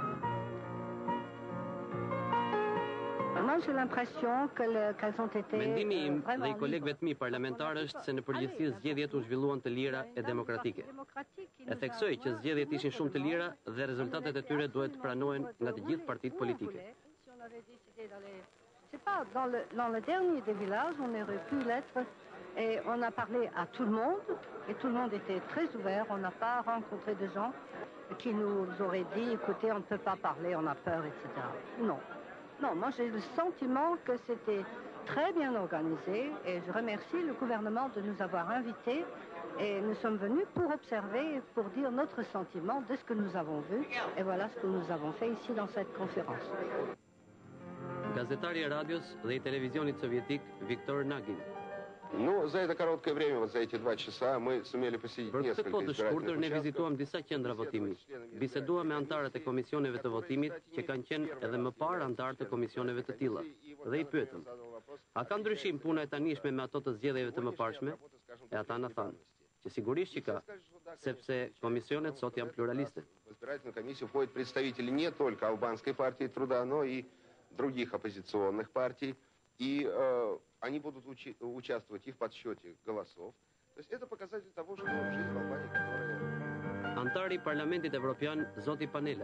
Mendimi im dhe i kolegëve të mi parlamentar është se në përgjithësi zgjedhjet u zhvilluan të lira e demokratike. E theksoj që zgjedhjet ishin shumë të lira dhe rezultatet e tyre duhet të pranohen nga të gjithë partitë politike. C'est pas dans le dernier des villages, on aurait pu l'être et on a parlé à tout le monde et tout le monde était très ouvert. On n'a pas rencontré de gens qui nous auraient dit écoutez, on ne peut pas parler, on a peur, etc. Non. Non, moi j'ai le sentiment que c'était très bien organisé et je remercie le gouvernement de nous avoir invités et nous sommes venus pour observer et pour dire notre sentiment de ce que nous avons vu et voilà ce que nous avons fait ici dans cette conférence. Gazetari I radios dhe I televizionit sovjetik Viktor Nagin. Ну, за это короткое время, вот за эти 2 часа, мы сумели посетить несколько избирательных участков. Ne vizituam disa qendra votimi. Biseduam me anëtarët e komisioneve të votimit që kanë qenë edhe më parë anëtarë të komisioneve të tilla. Dhe I pyetëm: a ka ndryshim puna e tanishme me ato të zgjedhjeve të mëparshme? E ata na thanë që sigurisht që ka, sepse komisionet sot janë pluraliste. В избирательную комиссию входят представители не только Албанской партии труда, но и других оппозиционных партий. И они будут участвовать и в подсчете голосов. То есть это показатель того, что жизнь в Албании, которая... Antari I Parlamentit Evropian, Zoti Panela.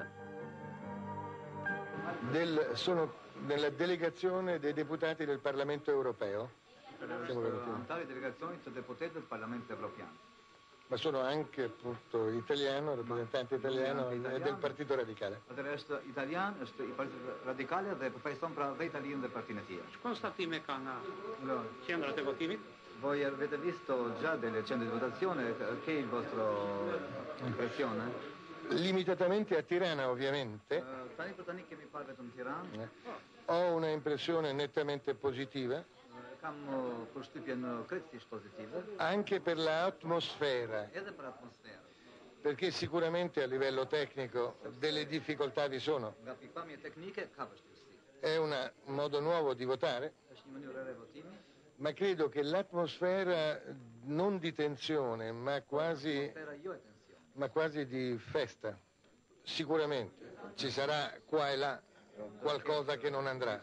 Sono nella delegazione dei deputati del Parlamento Europeo. Antari delegazioni të deputetëve të Parlamentit Evropian. Ma sono anche appunto italiano, rappresentante italiano e del Partito Radicale. Është italian, është I Partitit Radikale dhe përfaqëson pra dhe Italinë dhe partinë e tij. Constatime ka nga qendrat e votimit? Voi avete visto già delle centri di votazione, che è il vostro impressione? Limitatamente a Tirana, ovviamente. Tani për tani kemi parë vetëm Tiranë. Ho una impressione nettamente positiva. Kam përshtypjen krejtësisht pozitive. Anche per l'atmosfera. Edhe për atmosferën. Perché sicuramente a livello tecnico delle difficoltà vi sono. Nga pikpamje teknike ka vështirësi. È un modo nuovo di votare. Është një mënyrë e votimi. Ma credo che l'atmosfera non di tensione, ma quasi di festa. Sicuramente ci sarà qua e là qualcosa che non andrà.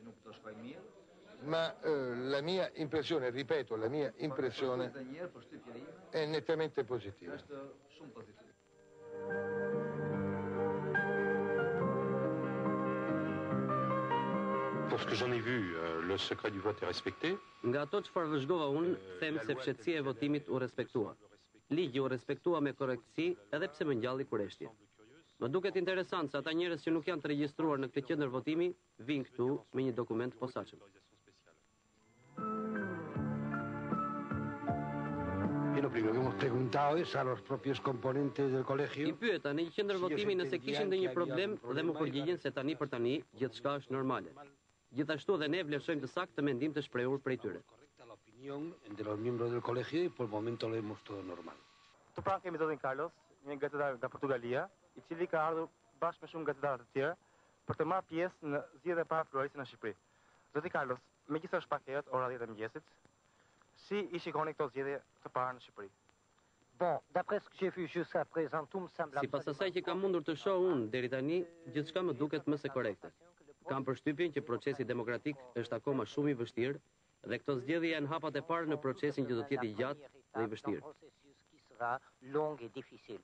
Ma la mia impressione, ripeto, la mia impressione è nettamente positiva. Pour ce que j'en ai vu, le secret du vote est respecté. Nga ato çfarë vëzhgova unë, them se fshehtësia e votimit u respektua. Ligji u respektua me korrektësi edhe pse më ngjalli kurreshtje. Më duket interesant se ata njerëz që nuk janë të regjistruar në këtë qendër votimi vinë këtu me një dokument të posaçëm. Y lo primero que hemos preguntado es a los propios componentes del colegio. I pyeta në një qendër votimi nëse kishin ndonjë problem dhe më përgjigjen se tani për tani gjithçka është normale. Gjithashtu dhe ne vlerësojmë të saktë mendim të shprehur prej tyre. opinión de los miembros del colegio y por el momento lo vemos todo normal. Të pra kemi zotin Carlos, një gazetar nga Portugalia, I cili ka ardhur bashkë me shumë gazetarë të tjerë për të marrë pjesë në zgjedhjen e parë pluraliste në Shqipëri. Zoti Carlos, megjithëse është pak herët, ora 10 e mëngjesit, si I shikoni këto zgjedhje të parë në Shqipëri? Bon, d'après ce que j'ai vu jusqu'à présent, tout me semble Sipas asaj që kam mundur të shoh unë deri tani, gjithçka më duket më së korrekte. Kam përshtypjen që procesi demokratik është akoma shumë I vështirë dhe këto zgjedhje janë hapat e parë në procesin që do të jetë I gjatë dhe I vështirë. sera long et difficile.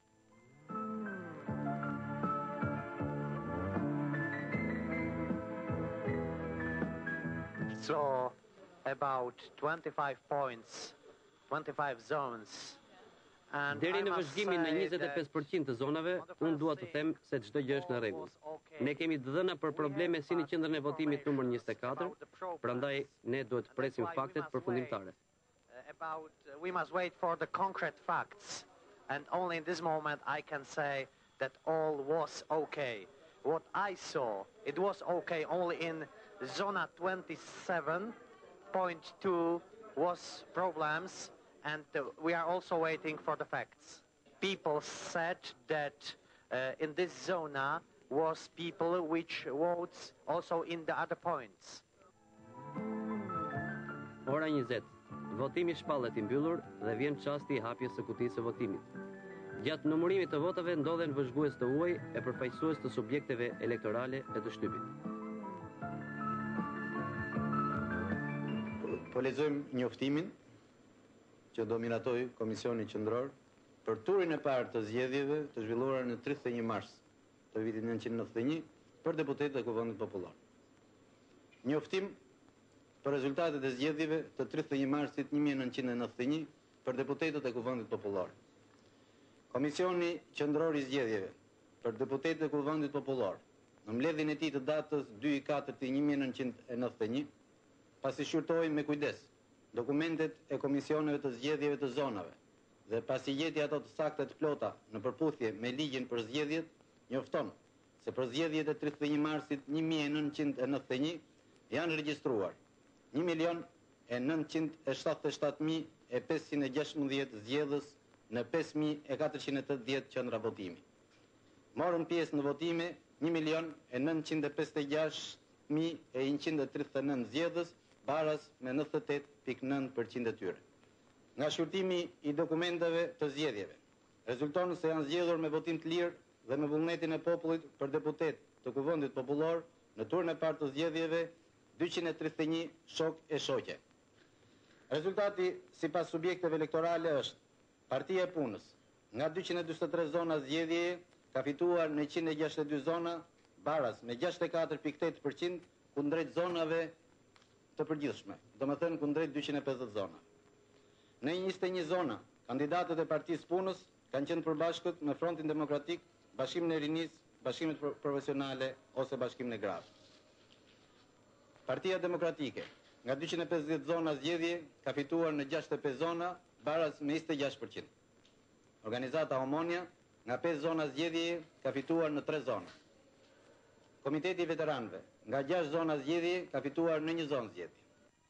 So, about 25 points, 25 zones. Deri në vëzhgimin në 25% të zonave, unë dua të them se çdo gjë është në rregull. Ne kemi dhëna për probleme si në qendrën e votimit numër 24, prandaj ne duhet të presim faktet përfundimtare. We must wait for the concrete facts, and only in this moment I can say that all was okay. What I saw, it was okay only in zona 27.2 was problems, and we are also waiting for the facts. People said that in this zona was people which votes also in the other points. Ora 20. Votimi shpallet I mbyllur dhe vjen çasti I hapjes së kutisë së votimit. Gjatë numërimit të votave ndodhen vëzhgues të huaj e përfaqësues të subjekteve elektorale e të shtypit. Po lexojmë njoftimin që do miratoi Komisioni Qendror për turin e parë të zgjedhjeve të zhvilluara në 31 mars të vitit 1991 për deputetët e Kuvendit Popullor. Njoftim për rezultatet e zgjedhjeve të 31 marsit 1991 për deputetët e Kuvendit Popullor. Komisioni Qendror I zgjedhjeve për deputetët e Kuvendit Popullor në mbledhjen e tij të datës 2/4/1991 pasi shqyrtoi me kujdes dokumentet e komisioneve të zgjedhjeve të zonave dhe pasi gjeti ato të sakta të plota në përputhje me ligjin për zgjedhjet, njofton se për zgjedhjet e 31 marsit 1991 janë regjistruar 1.977.516 zgjedhës në 5.480 qendra votimi. Morën pjesë në votime 1.956.139 zgjedhës, baras me 98.9% e tyre. Nga shqyrtimi I dokumenteve të zgjedhjeve, rezulton se janë zgjedhur me votim të lirë dhe me vullnetin e popullit për deputet të Kuvendit Popullor në turën e parë të zgjedhjeve 231 shok e shoqe. Rezultati sipas subjekteve elektorale është: Partia e Punës nga 243 zona zgjedhjeje ka fituar në 162 zona, baras me 64.8% kundrejt zonave të përgjithshme, domethënë kundrejt 250 zona. Në 21 zona, kandidatët e Partisë Punës kanë qenë përbashkët me Frontin Demokratik, Bashkimin e Rinisë, Bashkimet Profesionale ose Bashkimin e Grave. Partia Demokratike nga 250 zona zgjedhje ka fituar në 65 zona, baras me 26%. Organizata Omonia nga 5 zona zgjedhje ka fituar në 3 zona. Komiteti I Veteranëve nga 6 zona zgjedhje ka fituar në 1 zonë zgjedhje.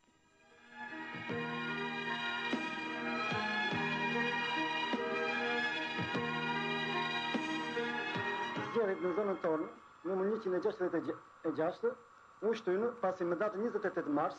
Zgjedhjet në zonën tonë, numër 166, u shtynë pasi më datën 28 mars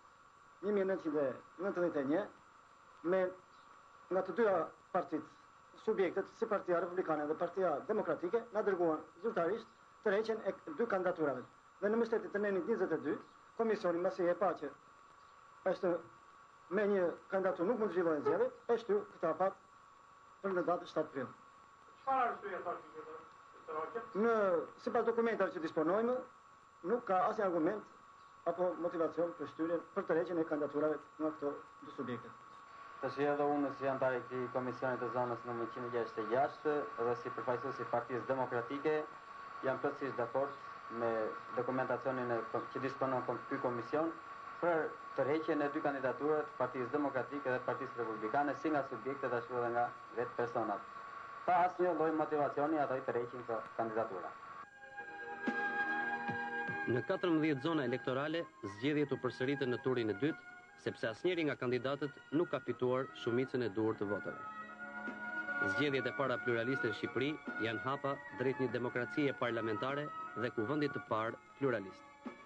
1991 me nga të dyja partit, subjektet si Partia Republikane dhe Partia Demokratike na dërguan zyrtarisht tërheqjen e dy kandidaturave. Dhe në mbështetje të nenit 22, komisioni mbasi e pa që është me një kandidatur nuk mund të zhvillohen zgjedhjet, e shtyr këtë afat për në datën 7 prill. Çfarë arsye ka Në sipas dokumentave që disponojmë, nuk ka asnjë argument apo motivacion për shtyrjen për tërheqjen e kandidaturave nga këto dy subjekte. Tash edhe unë si antar I këtij komisionit të zonës numër 166 dhe si përfaqësues I Partisë Demokratike jam plotësisht dakord me dokumentacionin që disponon ky komision për tërheqjen e dy kandidaturave të Partisë Demokratike dhe Partisë Republikane si nga subjektet ashtu edhe nga vetë personat. Pa asnjë lloj motivacioni ato I tërheqin këto kandidatura. Në 14 zona elektorale, zgjedhjet u përsëritën në turin e dytë sepse asnjëri nga kandidatët nuk ka fituar shumicën e duhur të votave. Zgjedhjet e para pluraliste në Shqipëri janë hapa drejt një demokracie parlamentare dhe kuvendit të parë pluralist.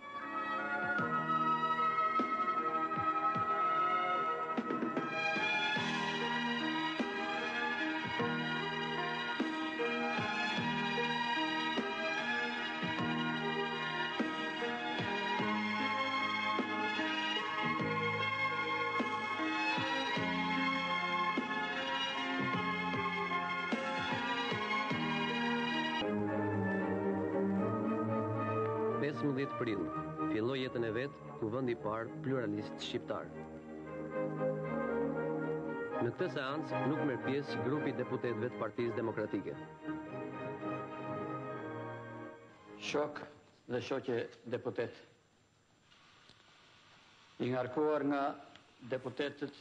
Prill, filloi jetën e vet kuvendi i parë pluralist shqiptar. Në këtë seancë nuk merr pjesë grupi i deputetëve të Partisë Demokratike. Shok dhe shoqe deputet, i ngarkuar nga deputetët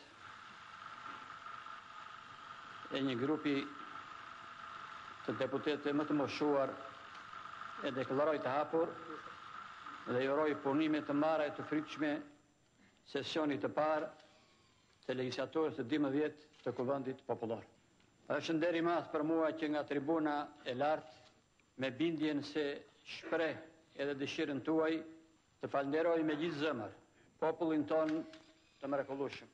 e një grupi të deputetëve më të moshuar, e deklaroj të hapur dhe i uroj punime të mara e të frikshme sesionit të parë të legjislaturës të 12 të Kuvendit Popullor. Është nder i madh për mua që nga tribuna e lartë, me bindjen se shpreh edhe dëshirën tuaj, të falenderoj me gjithë zemër popullin ton të mrekullueshëm.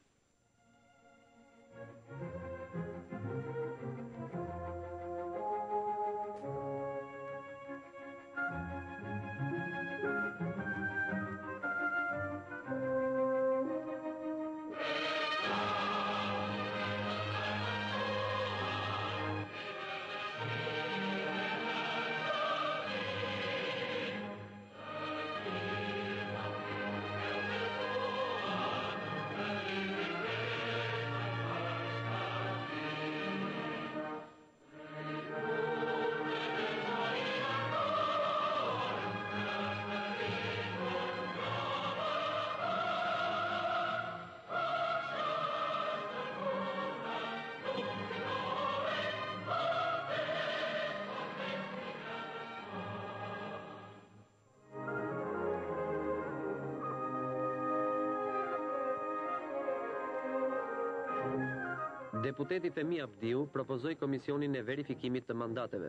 Deputeti Femi Abdiu propozoi komisionin e verifikimit të mandateve.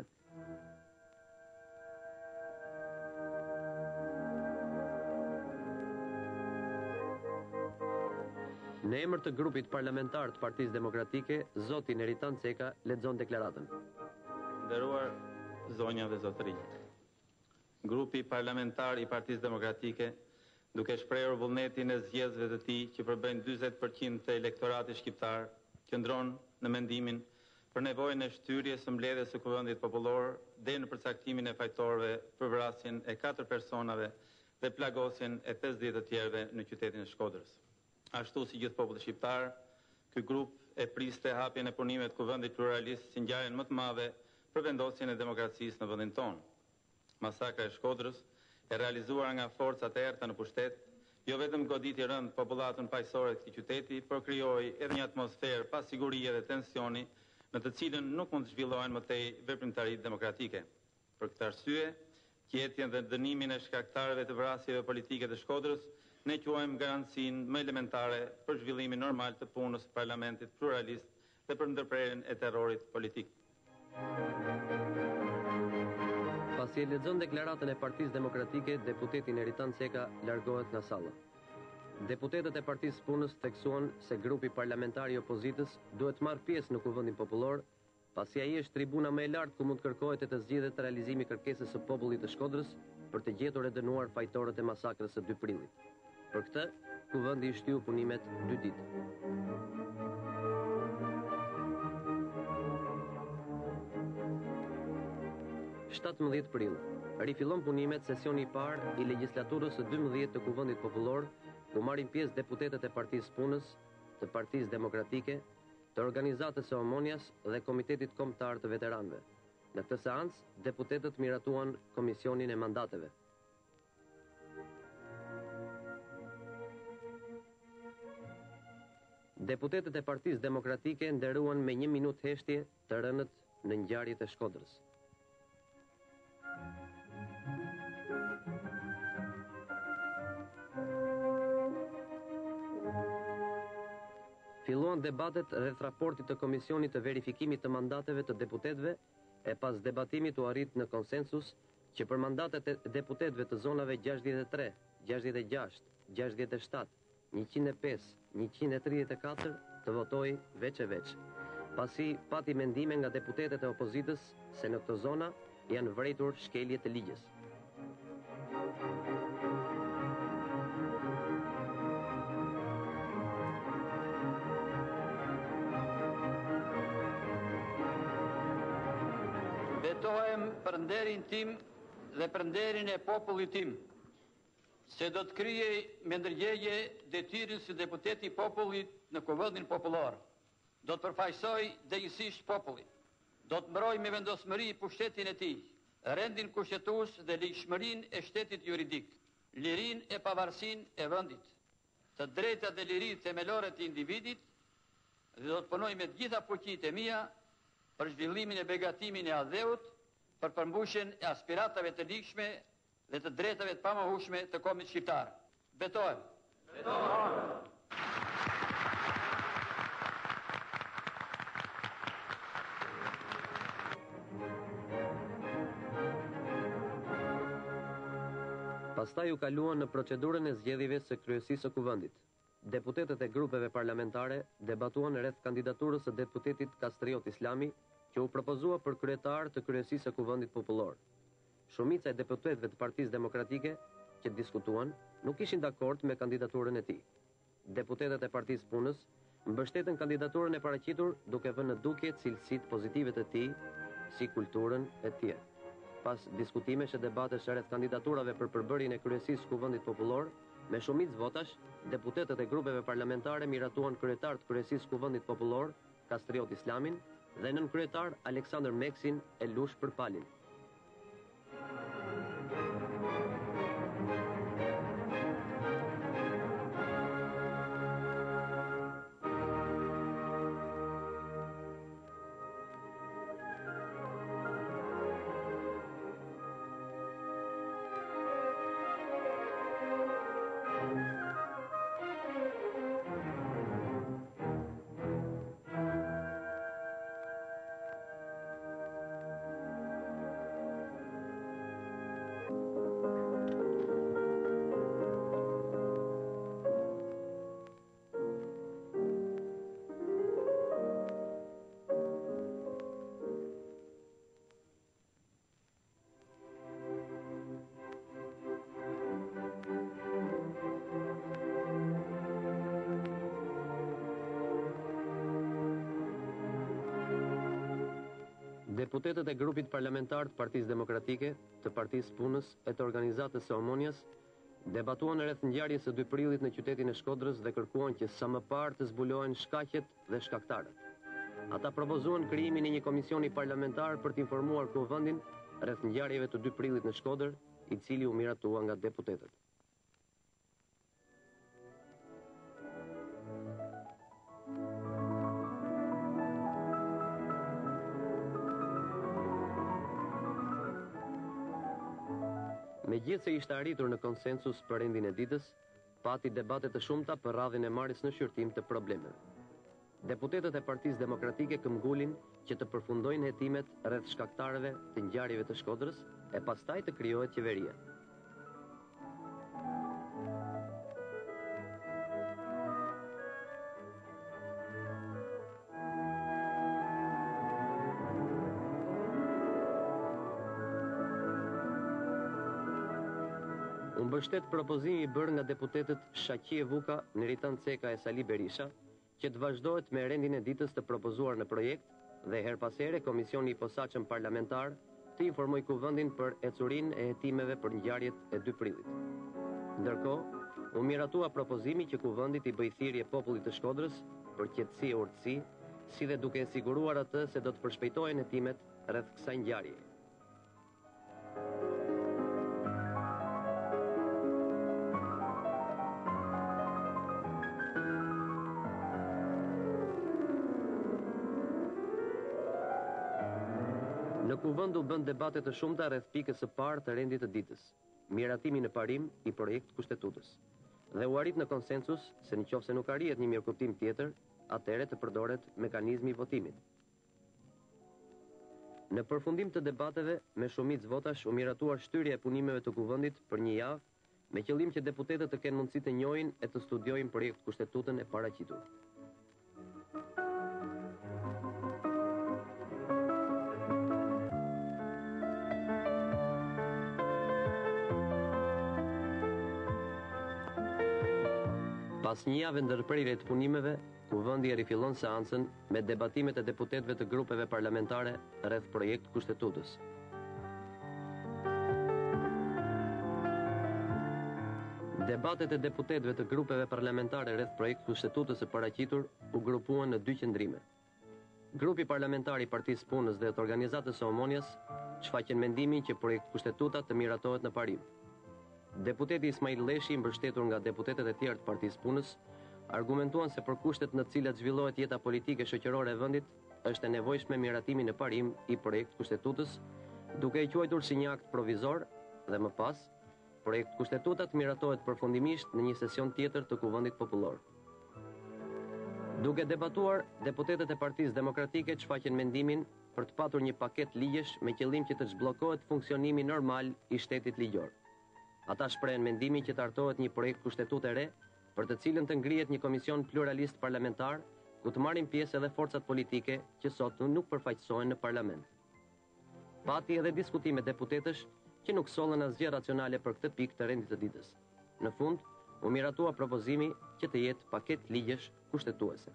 Në emër të grupit parlamentar të Partisë Demokratike, zoti Neritan Ceka lexon deklaratën. Nderuar zonja dhe zotëri, grupi parlamentar i Partisë Demokratike, duke shprehur vullnetin e zgjedhësve të tij që përbëjnë 40% të elektoratit shqiptar, qëndron në mendimin për nevojën e shtyrjes së mbledhjes së Kuvendit Popullor deri në përcaktimin e fajtorëve për vrasjen e 4 personave dhe plagosjen e 50 të tjerëve në qytetin e Shkodrës. Ashtu si gjithë populli shqiptar, ky grup e priste hapjen e punimeve të Kuvendit Pluralist si ngjarjen më të madhe për vendosjen e demokracisë në vendin tonë. Masakra e Shkodrës, e realizuar nga forcat e errta në pushtet, jo vetëm goditi rënd popullatën paqësore të këtij qyteti, por krijoi edhe një atmosferë pa sigurie dhe tensioni, në të cilën nuk mund të zhvillohen më tej veprimtaritë demokratike. Për këtë arsye, qetjen dhe dënimin e shkaktarëve të vrasjeve politike të Shkodrës, ne quajmë garancinë më elementare për zhvillimin normal të punës së parlamentit pluralist dhe për ndërprerjen e terrorit politik. Pasi e lexon deklaratën e Partisë Demokratike, deputeti Neritan Ceka largohet nga salla. Deputetët e Partisë Punës theksuan se grupi parlamentar i opozitës duhet marrë pjesë në Kuvendin Popullor, pasi ai është tribuna më e lartë ku mund kërkohet të zgjidhet realizimi i kërkesës së popullit të Shkodrës për të gjetur e dënuar fajtorët e masakrës së 2 prillit. Për këtë, kuvendi i shtyu punimet 2 ditë. (17 prill). Rifillon punimet sesioni i parë i legjislaturës së 12 të Kuvendit Popullor, ku marrin pjesë deputetët e Partisë Punës, të Partisë Demokratike, të Organizatës së Omonias dhe Komitetit Kombëtar të Veteranëve. Në këtë seancë, deputetët miratuan komisionin e mandateve. Deputetët e Partisë Demokratike nderuan me 1 minutë heshtje të rënët në ngjarjet e Shkodrës. Filluan debatet rreth raportit të Komisionit të verifikimit të mandateve të deputetëve e pas debatimit u arrit në konsensus që për mandatet e deputetëve të zonave 63, 66, 67, 105, 134 të votoj veç e veç, pasi pati mendime nga deputetet e opozitës se në këto zona janë vërejtur shkelje të ligjës. Betohem për nderin tim dhe për nderin e popullit tim, se do të kryej me ndërgjegje detyrën si deputeti i popullit në Kuvendin Popullor. Do të përfaqësoj drejtësisht popullin. Do të mbroj me vendosmëri pushtetin e tij, rendin kushtetues dhe ligjshmërinë e shtetit juridik, lirinë e pavarësinë e vendit, të drejtat dhe liritë themelore të individit, dhe do të punoj me të gjitha fuqitë e mia për zhvillimin e begatimin e adheut, për përmbushjen e aspiratave të ligshme dhe të drejtave të pamohueshme të kombit shqiptar. Betohem. Betohem. Pastaj u kaluan në procedurën e zgjedhjeve së kryesisë së kuvendit. Deputetët e grupeve parlamentare debatuan rreth kandidaturës së deputetit Kastriot Islami, që u propozua për kryetar të kryesisë së Kuvendit Popullor. Shumica e deputetëve të Partisë Demokratike që diskutuan nuk ishin dakord me kandidaturën e tij. Deputetët e Partisë Punës mbështetën kandidaturën e paraqitur duke vënë në dukje cilësitë pozitive të tij, si kulturën e tij. Pas diskutimesh e debatesh rreth kandidaturave për përbërjen e kryesisë së Kuvendit Popullor, me shumicë votash, deputetët e grupeve parlamentare miratuan kryetar të kryesisë së Kuvendit Popullor, Kastriot Islamin, dhe nën kryetar Aleksandër Meksin e Lush Përpalin. Deputetët e grupit parlamentar të Partisë Demokratike, të Partisë Punës e të Organizatës së Omonias debatuan rreth ngjarjes së 2 prillit në qytetin e Shkodrës dhe kërkuan që sa më parë të zbulohen shkaqet dhe shkaktarët. Ata propozuan krijimin e një komisioni parlamentar për të informuar Kuvendin rreth ngjarjeve të 2 prillit në Shkodër, i cili u miratua nga deputetët. Megjithëse se ishte arritur në konsensus për rendin e ditës, pati debate të shumta për radhën e marrjes në shqyrtim të problemeve. Deputetët e Partisë Demokratike këmbgulin që të përfundojnë hetimet rreth shkaktarëve të ngjarjeve të Shkodrës e pastaj të krijohet qeveria. Mbështet propozimi i bërë nga deputetët Shaqie Vuka, Neritan Ceka e Sali Berisha, që të vazhdohet me rendin e ditës të propozuar në projekt dhe her pas here komisioni i posaçëm parlamentar të informoj Kuvendin për ecurinë e hetimeve për ngjarjet e 2 prillit. Ndërkohë, u miratua propozimi që Kuvendi i bëjë thirrje popullit të Shkodrës për qetësi e urtësi, si dhe duke e siguruar atë se do të përshpejtohen hetimet rreth kësaj ngjarjeje. Në Kuvend u bën debate të shumta rreth pikës së parë të rendit të ditës, miratimi në parim i projekt kushtetutës. dhe u arrit në konsensus se nëse nuk arrihet një mirëkuptim tjetër, atëherë të përdoret mekanizmi i votimit. Në përfundim të debateve, me shumicë votash u miratuar shtyrja e punimeve të kuvendit për një javë, me qëllim që deputetët të kenë mundësi të njohin e të studiojnë projekt kushtetutën e paraqitur. Pas një javë ndërprerje të punimeve, Kuvendi rifillon seancën me debatimet e deputetëve të grupeve parlamentare rreth projekt kushtetutës. Debatet e deputetëve të grupeve parlamentare rreth projekt kushtetutës së paraqitur u grupuan në dy qëndrime. Grupi parlamentar i Partisë Punës dhe të Organizatës së Omonjas shfaqën mendimin që projekt kushtetuta të miratohet në parim. Deputeti Ismail Leshi, mbështetur nga deputetët e tjerë të Partisë Punës, argumentuan se për kushtet në të cilat zhvillohet jeta politike shoqërore e vendit, është e nevojshme miratimi në parim i projekt kushtetutës, duke i quajtur si një akt provizor dhe më pas, projekt kushtetuta të miratohet përfundimisht në një sesion tjetër të Kuvendit Popullor. Duke debatuar, deputetët e Partisë Demokratike shfaqën mendimin për të patur një paket ligjesh me qëllim që të zhbllokohet funksionimi normal i shtetit ligjor. Ata shprehen mendimin që të hartohet një projekt kushtetutë e re, për të cilën të ngrihet një komision pluralist parlamentar, ku të marrin pjesë edhe forcat politike që sot nuk përfaqësohen në parlament. Pati edhe diskutime deputetësh që nuk sollën asgjë racionale për këtë pikë të rendit të ditës. Në fund, u miratua propozimi që të jetë paket ligjesh kushtetuese.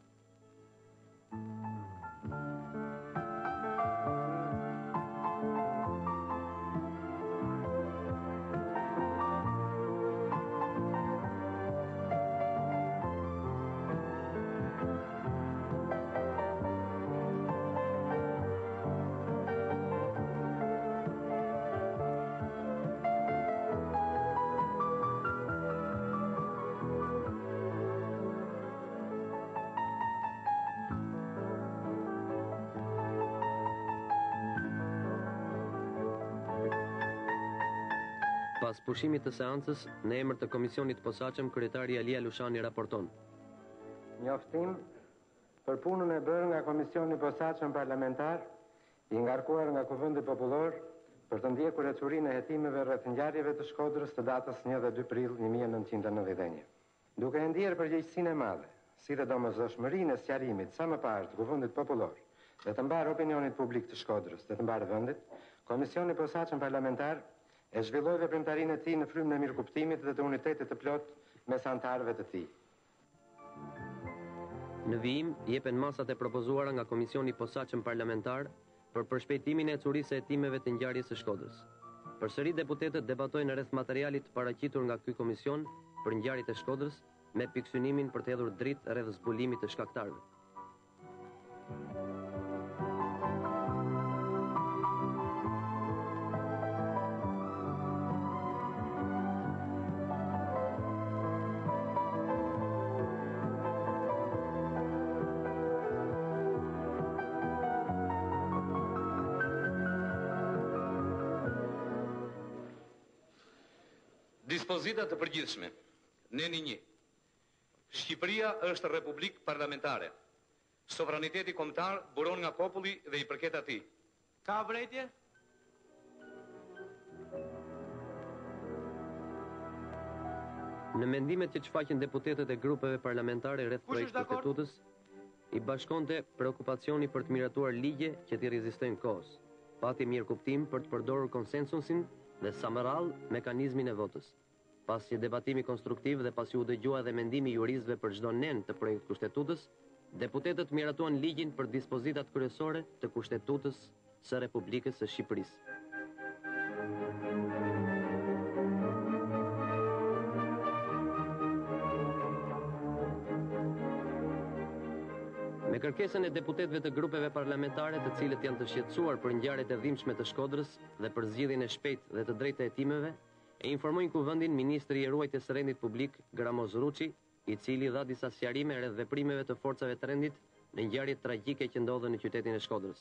Pas pushimit të seancës, në emër të komisionit posaçëm, kryetari Alia Lushani raporton. Njoftim për punën e bërë nga komisioni posaçëm parlamentar, i ngarkuar nga Kuvendi Popullor, për të ndjekur ecurinë e hetimeve rreth ngjarjeve të Shkodrës të datës 1 dhe 2 prill 1991. Duke e ndjerë përgjegjësinë e madhe, si dhe domosdoshmërinë e sqarimit sa më parë të Kuvendit Popullor dhe të mbarë opinionit publik të Shkodrës dhe të mbarë vendit, komisioni posaçëm parlamentar e zhvilloi veprimtarinë e tij në frymën e mirëkuptimit dhe të unitetit të plot mes anëtarëve të tij. Në vijim, jepen masat e propozuara nga komisioni posaçëm parlamentar për përshpejtimin e ecurisë së hetimeve të ngjarjes së Shkodrës. Përsëri deputetët debatojnë rreth materialit të paraqitur nga ky komision për ngjarjet e Shkodrës, me pikësynimin për të hedhur dritë rreth zbulimit të shkaktarëve. Dispozita të përgjithshme. Neni 1. Shqipëria është republikë parlamentare. Sovraniteti kombëtar buron nga populli dhe i përket atij. Ka vërejtje? Në mendimet që shfaqën deputetët e grupeve parlamentare rreth projektit kustetutës, i bashkonte preokupacioni për të miratuar ligje që t'i rezistojnë kohës, pati mirëkuptim për të përdorur konsensusin dhe sa më rrallë mekanizmin e votës. Pas një debatimi konstruktiv dhe pasi u dëgjua edhe mendimi i juristëve për çdo nen të projekt kushtetutës, deputetët miratuan ligjin për dispozitat kryesore të kushtetutës së Republikës së Shqipërisë. Me kërkesën e deputetëve të grupeve parlamentare, të cilët janë të shqetësuar për ngjarjet e dhimbshme të Shkodrës dhe për zgjidhjen e shpejtë dhe të drejtë të hetimeve, e informojnë Kuvendin ministri i ruajtjes së rendit publik, Gramoz Ruçi, i cili dha disa sqarime rreth veprimeve të forcave të rendit në ngjarjet tragjike që ndodhen në qytetin e Shkodrës.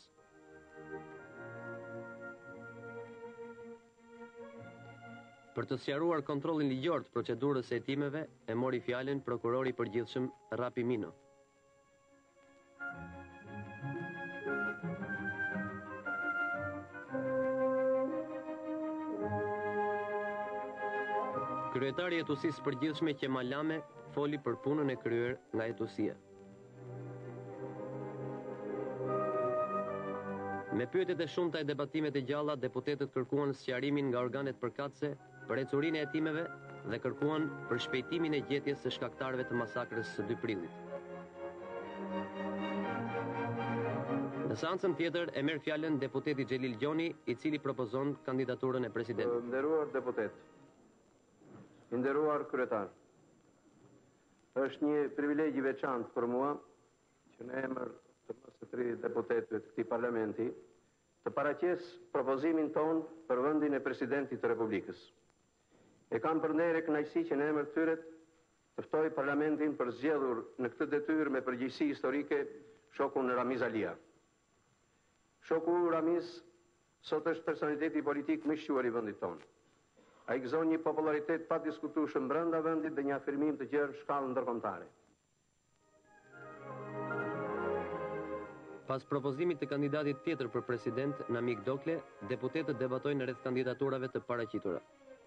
Për të sqaruar kontrollin ligjor të procedurës së hetimeve, e mori fjalën prokurori i përgjithshëm Rapi Mino. Kryetari i Etusisë së Përgjithshme Qemal Lame foli për punën e kryer nga Etusia. Me pyetjet e shumta e debatimet e gjalla, deputetët kërkuan sqarimin nga organet përkatëse për ecurinë e hetimeve dhe kërkuan për shpejtimin e gjetjes së shkaktarëve të masakrës së 2 prillit. Në seancën tjetër e merr fjalën deputeti Xhelil Gjoni, i cili propozon kandidaturën e presidentit. Nderuar deputet, i nderuar kryetar, është një privilegj i veçantë për mua që në emër të më së 3 deputetëve të këtij parlamenti të paraqes propozimin ton për vendin e presidentit të Republikës. E kam për ndere kënaqësi që në emër të tyre të ftoj parlamentin për zgjedhur në këtë detyrë me përgjegjësi historike shokun Ramiz Alia. Shoku Ramiz sot është personaliteti politik më i shquar i vendit tonë. Ai gëzon një popularitet pa diskutueshëm brenda vendit dhe një afirmim të gjerë shkallë ndërkombëtare. Pas propozimit të kandidatit tjetër për president, Namik Dokle, deputetët debatojnë rreth kandidaturave të paraqitura.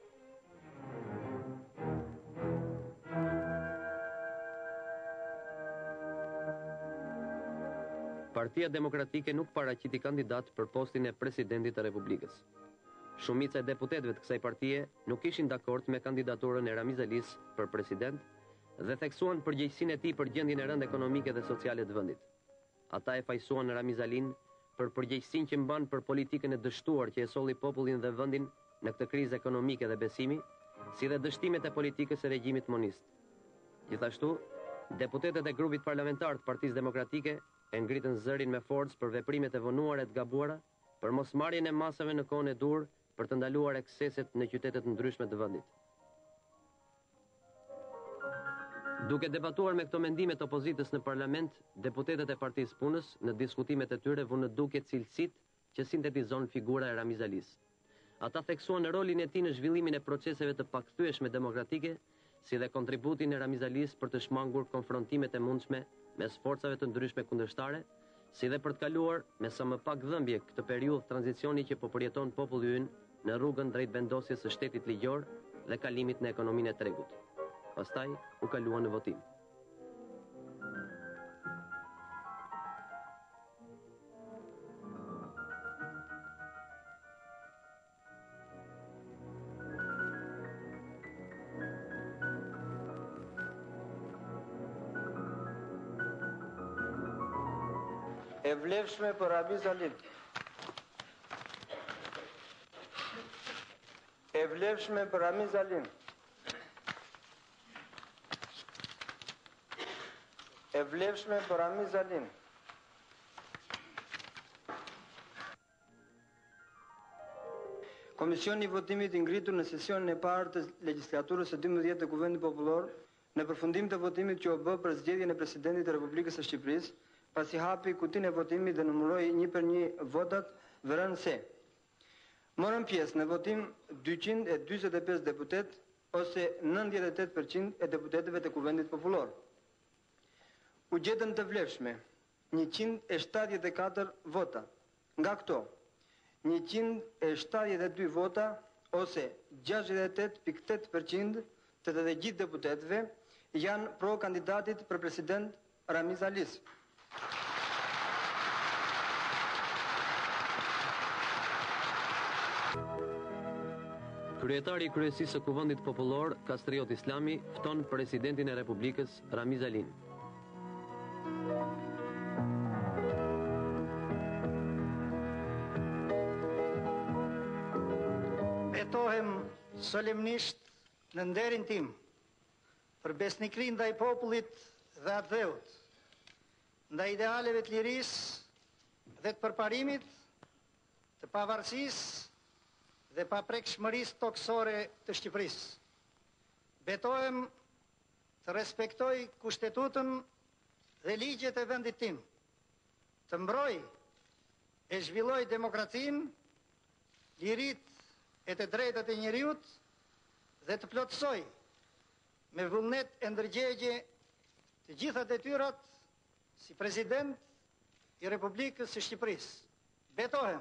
Partia Demokratike nuk paraqiti kandidat për postin e presidentit të Republikës. Shumica e deputetëve të kësaj partie nuk ishin dakord me kandidaturën e Ramiz Alis për president dhe theksuan përgjegjësinë e tij për gjendjen e rëndë ekonomike dhe sociale të vendit. Ata e fajsuan Ramiz Alin për përgjegjësinë që mban për politikën e dështuar që e solli popullin dhe vendin në këtë krizë ekonomike dhe besimi, si dhe dështimet e politikës së regjimit monist. Gjithashtu, deputetët e grupit parlamentar të Partisë Demokratike e ngritën zërin me forcë për veprimet e vonuara e të gabuara, për mosmarrjen e masave në kohën e dur, për të ndaluar ekseset në qytete të ndryshme të vendit. Duke debatuar me këto mendime të opozitës në parlament, deputetët e Partisë Punës në diskutimet e tyre vënë në duke cilësitë që sintetizon figura e Ramiz Alis. Ata theksuan rolin e tij në zhvillimin e proceseve të pakthyeshme demokratike, si dhe kontributin e Ramiz Alis për të shmangur konfrontimet e mundshme mes forcave të ndryshme kundërshtare, si dhe për të kaluar me sa më pak dhëmbje këtë periudhë tranzicioni që po përjeton populli ynë në rrugën drejt vendosjes së shtetit ligjor dhe kalimit në ekonominë e tregut. Pastaj u kaluan në votim. E vlefshme për Ramiz Alin. E vlefshme për Ramiz Alin. E vlefshme për Ramiz Alin. Komisioni i votimit i ngritur në sesionin e parë të legjislaturës së 12 të Kuvendit Popullor, në përfundim të votimit që u bë për zgjedhjen e presidentit të Republikës së Shqipërisë, pasi hapi kutinë e votimit dhe numëroi 1 për 1 votat, vëren se morën pjesë në votim 245 deputet ose 98% e deputetëve të Kuvendit Popullor. U gjetën të vlefshme 174 vota. Nga këto, 172 vota ose 68.8% të të gjithë deputetëve janë pro kandidatit për president Ramiz Alis. Kryetari i Kryesisë së Kuvendit Popullor, Kastriot Islami, fton presidentin e Republikës Ramiz Alin. Betohem solemnisht në nderin tim për besnikrin ndaj popullit dhe atë dheut, ndaj idealeve të lirisë dhe të përparimit, të pavarësisë dhe paprekshmërisë toksore të Shqipërisë. Betohem të respektoj kushtetutën dhe ligjet e vendit tim, të mbroj e zhvilloj demokracinë, lirit e të drejtat e njeriut dhe të plotësoj me vullnet e ndërgjegje të gjitha detyrat si President i Republikës së Shqipërisë. Betohem.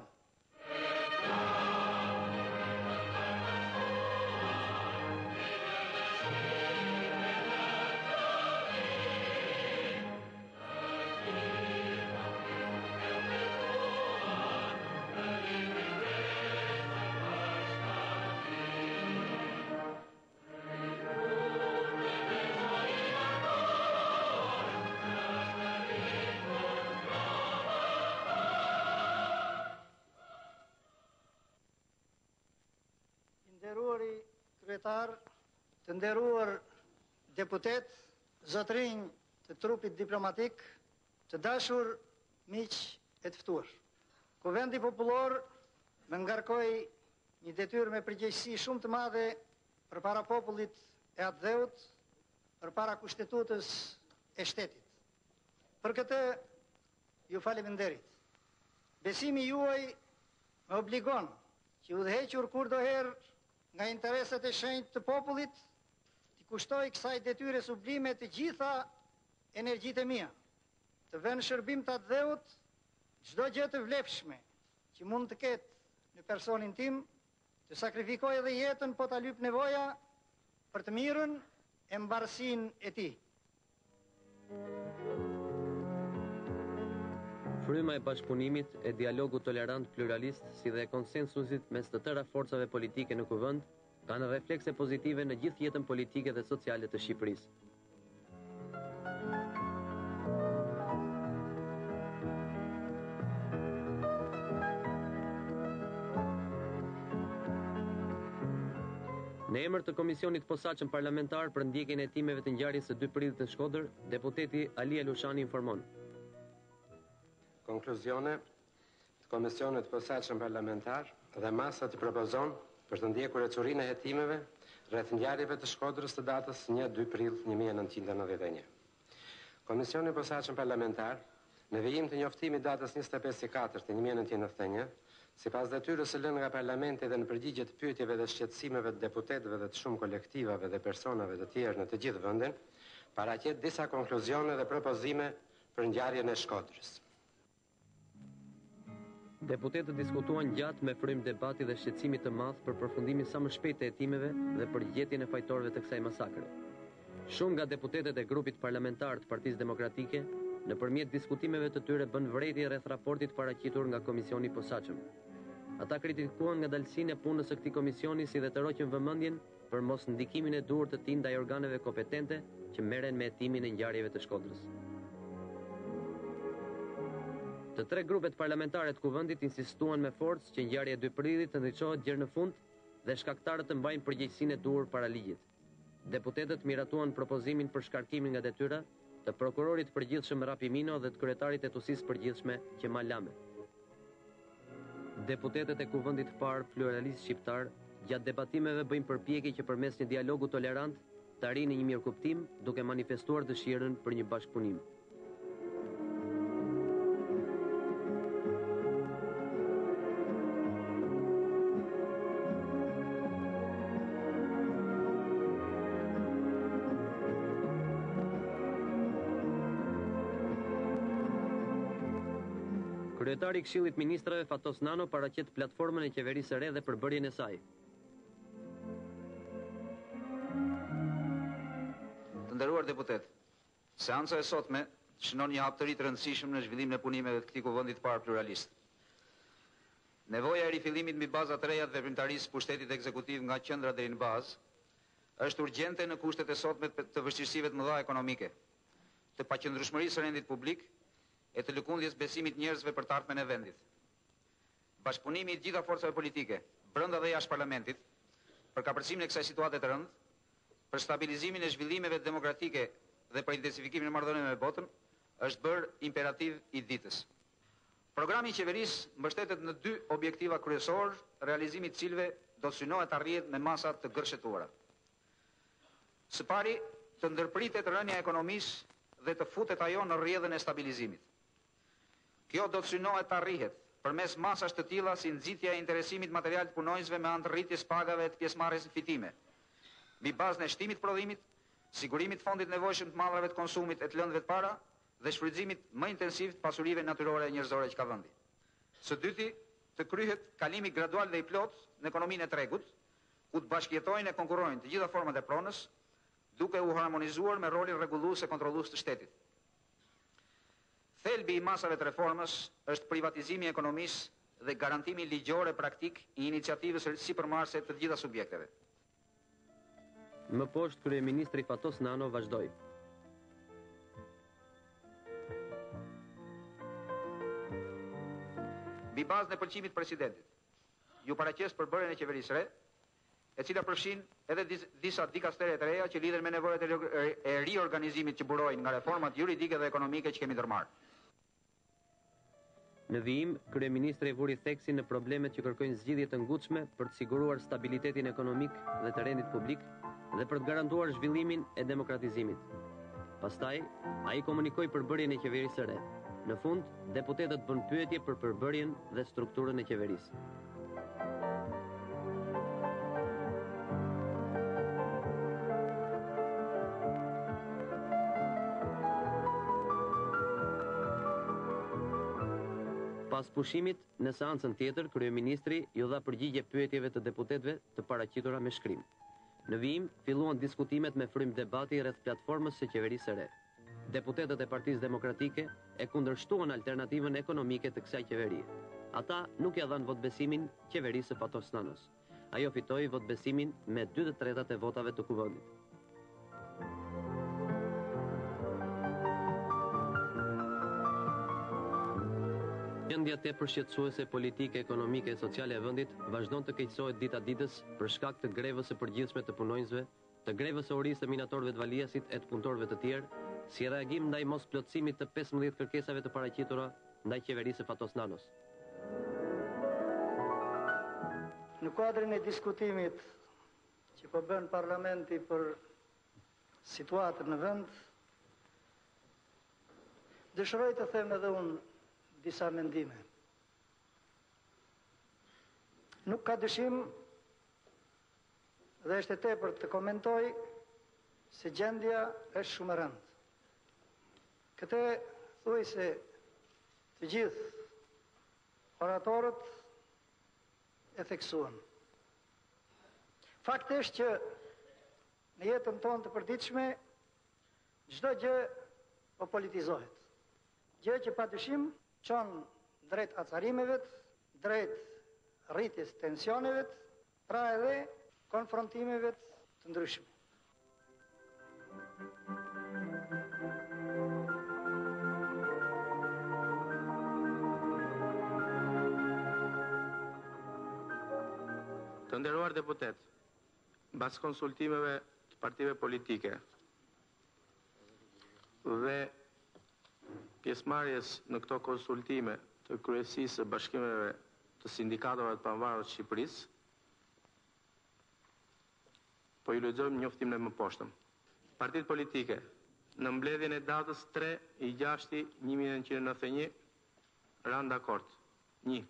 Nderuari kryetar, të nderuar deputet, zotrinj të trupit diplomatik, të dashur miq e të ftuar. Kuvendi Popullor më ngarkoi një detyrë me përgjegjësi shumë të madhe përpara popullit e atë dheut, përpara kushtetutës e shtetit. Për këtë ju faleminderit. Besimi juaj më obligon që udhëhequr kurdoherë nga interesat e shenjtë të popullit, t'i kushtoj kësaj detyre sublime të gjitha energjitë e mia, të vënë shërbim të atë dheut çdo gjë të vlefshme që mund të ketë në personin tim, të sakrifikoj edhe jetën po ta lyp nevoja për të mirën e mbarësinë e tij. Fryma e bashkëpunimit e dialogut tolerant pluralist si dhe konsensusit mes të tëra forcave politike në kuvend kanë reflekse pozitive në gjithë jetën politike dhe sociale të Shqipërisë. Në emër të Komisionit Posaçëm Parlamentar për ndjekjen e hetimeve të ngjarjes së 2 prillit në Shkodër, deputeti Ali Alushani informon. Konkluzione të Komisionit Posaçëm Parlamentar dhe masa të propozon për të ndjekur ecurinë e hetimeve rreth ngjarjeve të Shkodrës të datës 1-2 prill 1991. Komisioni Posaçëm Parlamentar, në vijim të njoftimit datës 25/4/1991, sipas detyrës së lënë nga Parlamenti dhe në përgjigje të pyetjeve dhe shqetësimeve të deputetëve dhe të shumë kolektivave dhe personave të tjerë në të gjithë vendin, paraqet disa konkluzione dhe propozime për ngjarjen e Shkodrës. Deputetët diskutuan gjatë me frymë debati dhe shqetësimit të madh për përfundimin sa më shpejt të hetimeve dhe për gjetjen e fajtorëve të kësaj masakre. Shumë nga deputetët e grupit parlamentar të Partisë Demokratike, nëpërmjet diskutimeve të tyre bën vërejtje rreth raportit paraqitur nga Komisioni i Posaçëm. Ata kritikuan ngadalësinë e punës së këtij komisioni si dhe të roqën vëmendjen për mos ndikimin e duhur të tij ndaj organeve kompetente që merren me hetimin e ngjarjeve të Shkodrës. Të tre grupet parlamentare të kuvendit insistuan me forcë që ngjarja e 2 prillit të ndriçohet deri në fund dhe shkaktarët të mbajnë përgjegjësinë e duhur para ligjit. Deputetët miratuan propozimin për shkarkimin nga detyra të prokurorit përgjithshëm Rapi Mino dhe të kryetarit të Etusisë Përgjithshme Qemal Lame. Deputetët e kuvendit parë pluralist shqiptar gjatë debatimeve bëjnë përpjekje që përmes një dialogu tolerant të arrinë një mirëkuptim duke manifestuar dëshirën për një bashkëpunim. Kryetari i Këshillit Ministrave Fatos Nano paraqet platformën e qeverisë së re dhe përbërjen e saj. Të nderuar deputet, seanca e sotme shënon një hapëtëri të rëndësishme në zhvillimin e punimeve të këtij kuvendi të parë pluralist. Nevoja e rifillimit mbi baza të reja të veprimtarisë pushtetit ekzekutiv nga qendra deri në bazë është urgjente në kushtet e sotme të vështirësive të mëdha ekonomike, të paqëndrueshmërisë së rendit publik e të lëkundjes besimit njerëzve për të ardhmen e vendit. Bashkëpunimi i gjitha forcave politike, brenda dhe jashtë parlamentit, për kapërcimin e kësaj situate të rëndë, për stabilizimin e zhvillimeve demokratike dhe për intensifikimin e marrëdhënieve me botën, është bërë imperativ i ditës. Programi i qeverisë mbështetet në 2 objektiva kryesor, realizimi i cilëve do të synohet arrihet me masa të gërshetuara. Së pari, të ndërpritet rënja e ekonomisë dhe të futet ajo në rrjedhën e stabilizimit. Kjo do të synohet të arrihet përmes masash të tilla si nxitja e interesimit material të punonjësve me anë të rritjes pagave të pjesëmarrjes në fitime, mbi bazën e shtimit prodhimit, sigurimit fondit nevojshëm të madrave të konsumit e të lëndëve të para dhe shfrytëzimit më intensiv të pasurive natyrore e njerëzore që ka vendi. Së dyti, të kryhet kalimi gradual dhe i plot në ekonominë e tregut, ku të bashkëjetojnë e konkurrojnë të gjitha format e pronës, duke u harmonizuar me rolin rregullues e kontrollues të shtetit. Thelbi i masave të reformës është privatizimi i ekonomisë dhe garantimi ligjor e praktik i iniciativës sipërmarrëse të gjitha subjekteve. Më poshtë kryeministri Fatos Nano vazhdoi. Mbi bazën e pëlqimit presidentit, ju paraqes përbërjen e qeverisë re, e cila përfshin edhe disa dikastere të reja që lidhen me nevojat e riorganizimit që burojnë nga reformat juridike dhe ekonomike që kemi ndërmarrë. Në vijim, kryeministri vuri theksin në problemet që kërkojnë zgjidhje të ngutshme për të siguruar stabilitetin ekonomik dhe të rendit publik dhe për të garantuar zhvillimin e demokratizimit. Pastaj, ai komunikoi përbërjen e qeverisë së re. Në fund, deputetët bën pyetje për përbërjen dhe strukturën e qeverisë. Pas pushimit, në seancën tjetër, kryeministri ju dha përgjigje pyetjeve të deputetëve të paraqitura me shkrim. Në vijim, filluan diskutimet me frymë debati rreth platformës së qeverisë së re. Deputetët e Partisë Demokratike e kundërshtuan alternativën ekonomike të kësaj qeverie. Ata nuk ja dhanë votbesimin qeverisë së Fatos Nanos. Ajo fitoi votbesimin me 2/3 e votave të kuvendit. Gjendja tepër shqetësuese politike, ekonomike e sociale e vendit vazhdon të keqësohet dita ditës për shkak të grevës së përgjithshme të punonjësve, të grevës së orisë të minatorëve të Valiasit e të punëtorëve të tjerë, si reagim ndaj mos plotësimit të 15 kërkesave të paraqitura ndaj qeverisë së Fatos Nanos. Në kuadrin e diskutimit që po bën parlamenti për situatën në vend, dëshiroj të them edhe unë disa mendime. Nuk ka dyshim dhe është e tepër të komentoj se gjendja është shumë e rëndë. Këtë thuaj se të gjithë oratorët e theksuan. Fakti është që në jetën tonë të përditshme çdo gjë po politizohet. Gjë që padyshim çon drejt acarimeve, drejt rritjes tensioneve, pra edhe konfrontimeve të ndryshme. Të nderuar deputet, mbas konsultimeve të partive politike dhe pjesëmarrjes në këto konsultime të kryesisë së bashkimeve të sindikatave të pavarur të Shqipërisë, po ju lexojmë njoftimin e mëposhtëm. Partitë politike në mbledhjen e datës 3/6/1991 ranë dakord. 1.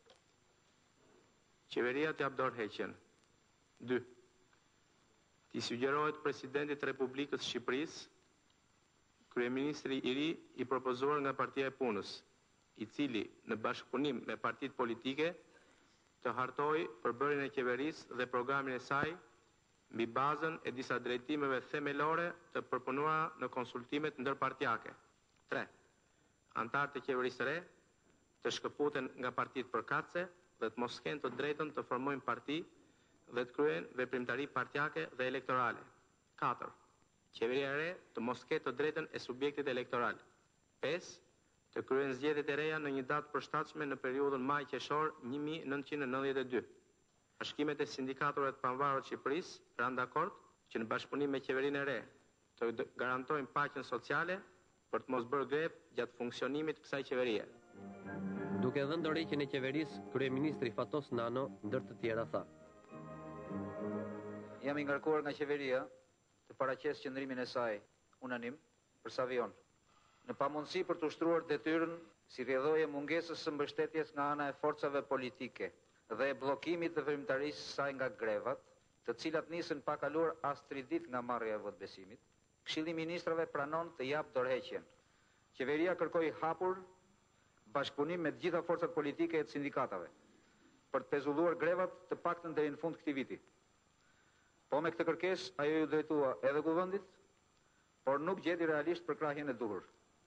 Qeveria të jap dorëheqjen. 2. T'i sugjerohet presidentit të Republikës së Shqipërisë kryeministri i ri i propozuar nga Partia e Punës, i cili në bashkëpunim me partitë politike të hartojë përbërjen e qeverisë dhe programin e saj mbi bazën e disa drejtimeve themelore të përpunuara në konsultimet ndërpartiake. 3. Antarët e qeverisë së re të shkëputen nga partitë përkatëse dhe të mos kenë të drejtën të formojnë parti dhe të kryejnë veprimtari partjake dhe elektorale. 4. Qeveria e re të mos ketë të drejtën e subjektit elektoral. 5. Të kryejnë zgjedhjet e reja në një datë përshtatshme në periudhën maj-qershor 1992. Bashkimet e sindikatave të pavarur të Shqipërisë ranë dakord që në bashkëpunim me qeverinë e re të garantojnë paqen sociale për të mos bërë grevë gjatë funksionimit të kësaj qeverie. Duke dhënë dorëheqjen e qeverisë, kryeministri Fatos Nano ndër të tjera tha: Jam i ngarkuar nga qeveria të paraqes qëndrimin e saj unanim për sa vijon, në pamundësi për të ushtruar detyrën si rrjedhoje mungesës së mbështetjes nga ana e forcave politike dhe e bllokimit të veprimtarisë së saj nga grevat, të cilat nisën pa kaluar as 3 ditë nga marrja e votbesimit, Këshilli i Ministrave pranon të japë dorëheqjen. Qeveria kërkoi hapur bashkëpunim me të gjitha forcat politike e të sindikatave për të pezulluar grevat të paktën deri në fund këtij viti. Po me këtë kërkesë ajo ju drejtua edhe kuvendit, por nuk gjeti realisht përkrahjen e duhur.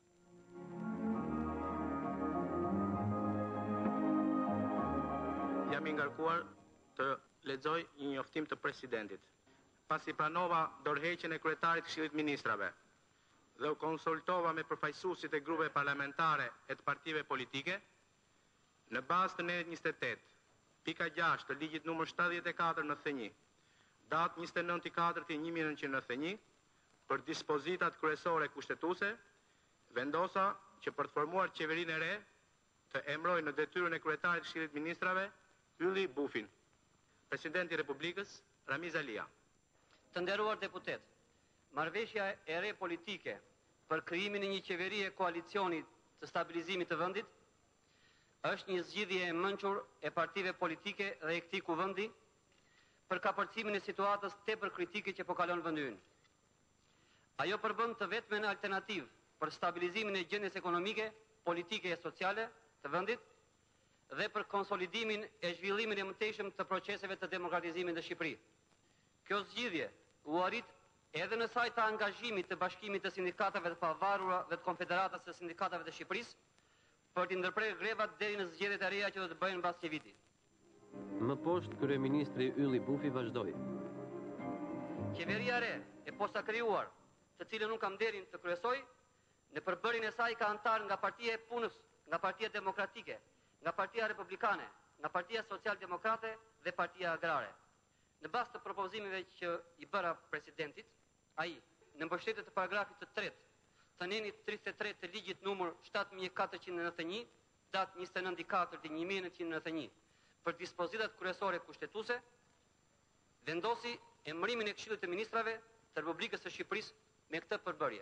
Jam i ngarkuar të lexoj një njoftim të presidentit. Pasi pranova dorëheqjen e kryetarit të Këshillit Ministrave dhe u konsultova me përfaqësuesit e grupeve parlamentare e të partive politike, në bazë të netit 28, pika 6 të ligjit numër 74/91, datë 29/4/1991, për dispozitat kryesore kushtetuese, vendosa që për të formuar qeverinë e re të emroj në detyrën e kryetarit të Këshillit Ministrave Ylli Bufin. Presidenti i Republikës Ramiz Alia. Të nderuar deputet, marrëveshja e re politike për krijimin e një qeverie koalicioni të stabilizimit të vendit është një zgjidhje e mençur e partive politike dhe e këtij kuvendi për kapërcimin e situatës tepër kritike që po kalon vendi ynë. Ajo përbën të vetmen alternativë për stabilizimin e gjendjes ekonomike, politike e sociale të vendit dhe për konsolidimin e zhvillimin e mëtejshëm të proceseve të demokratizimit në Shqipëri. Kjo zgjidhje u arrit edhe në saj të angazhimit të Bashkimit të Sindikatave të Pavarura dhe të Konfederatës së Sindikatave të Shqipërisë për të ndërprerë grevat deri në zgjedhjet e reja që do të bëhen mbas një viti. Më poshtë kryeministri Ylli Bufi vazhdoi. Qeveria e re e posta krijuar, të cilën unë kam nderin të kryesoj, në përbërjen e saj ka antar nga Partia e Punës, nga Partia Demokratike, nga Partia Republikane, nga Partia Social-Demokrate dhe Partia Agrare. Në bazë të propozimeve që i bëra presidentit, ai, në mbështetje të paragrafit të 3 të nenit 33 të ligjit numër 7491, datë 29/4/1991, për dispozitat kryesore kushtetuese, vendosi emërimin e Këshillit të Ministrave të Republikës së Shqipërisë me këtë përbërje.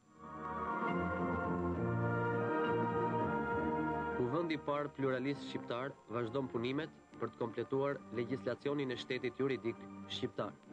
Kuvendi i parë pluralist shqiptar vazhdon punimet për të kompletuar legjislacionin e shtetit juridik shqiptar.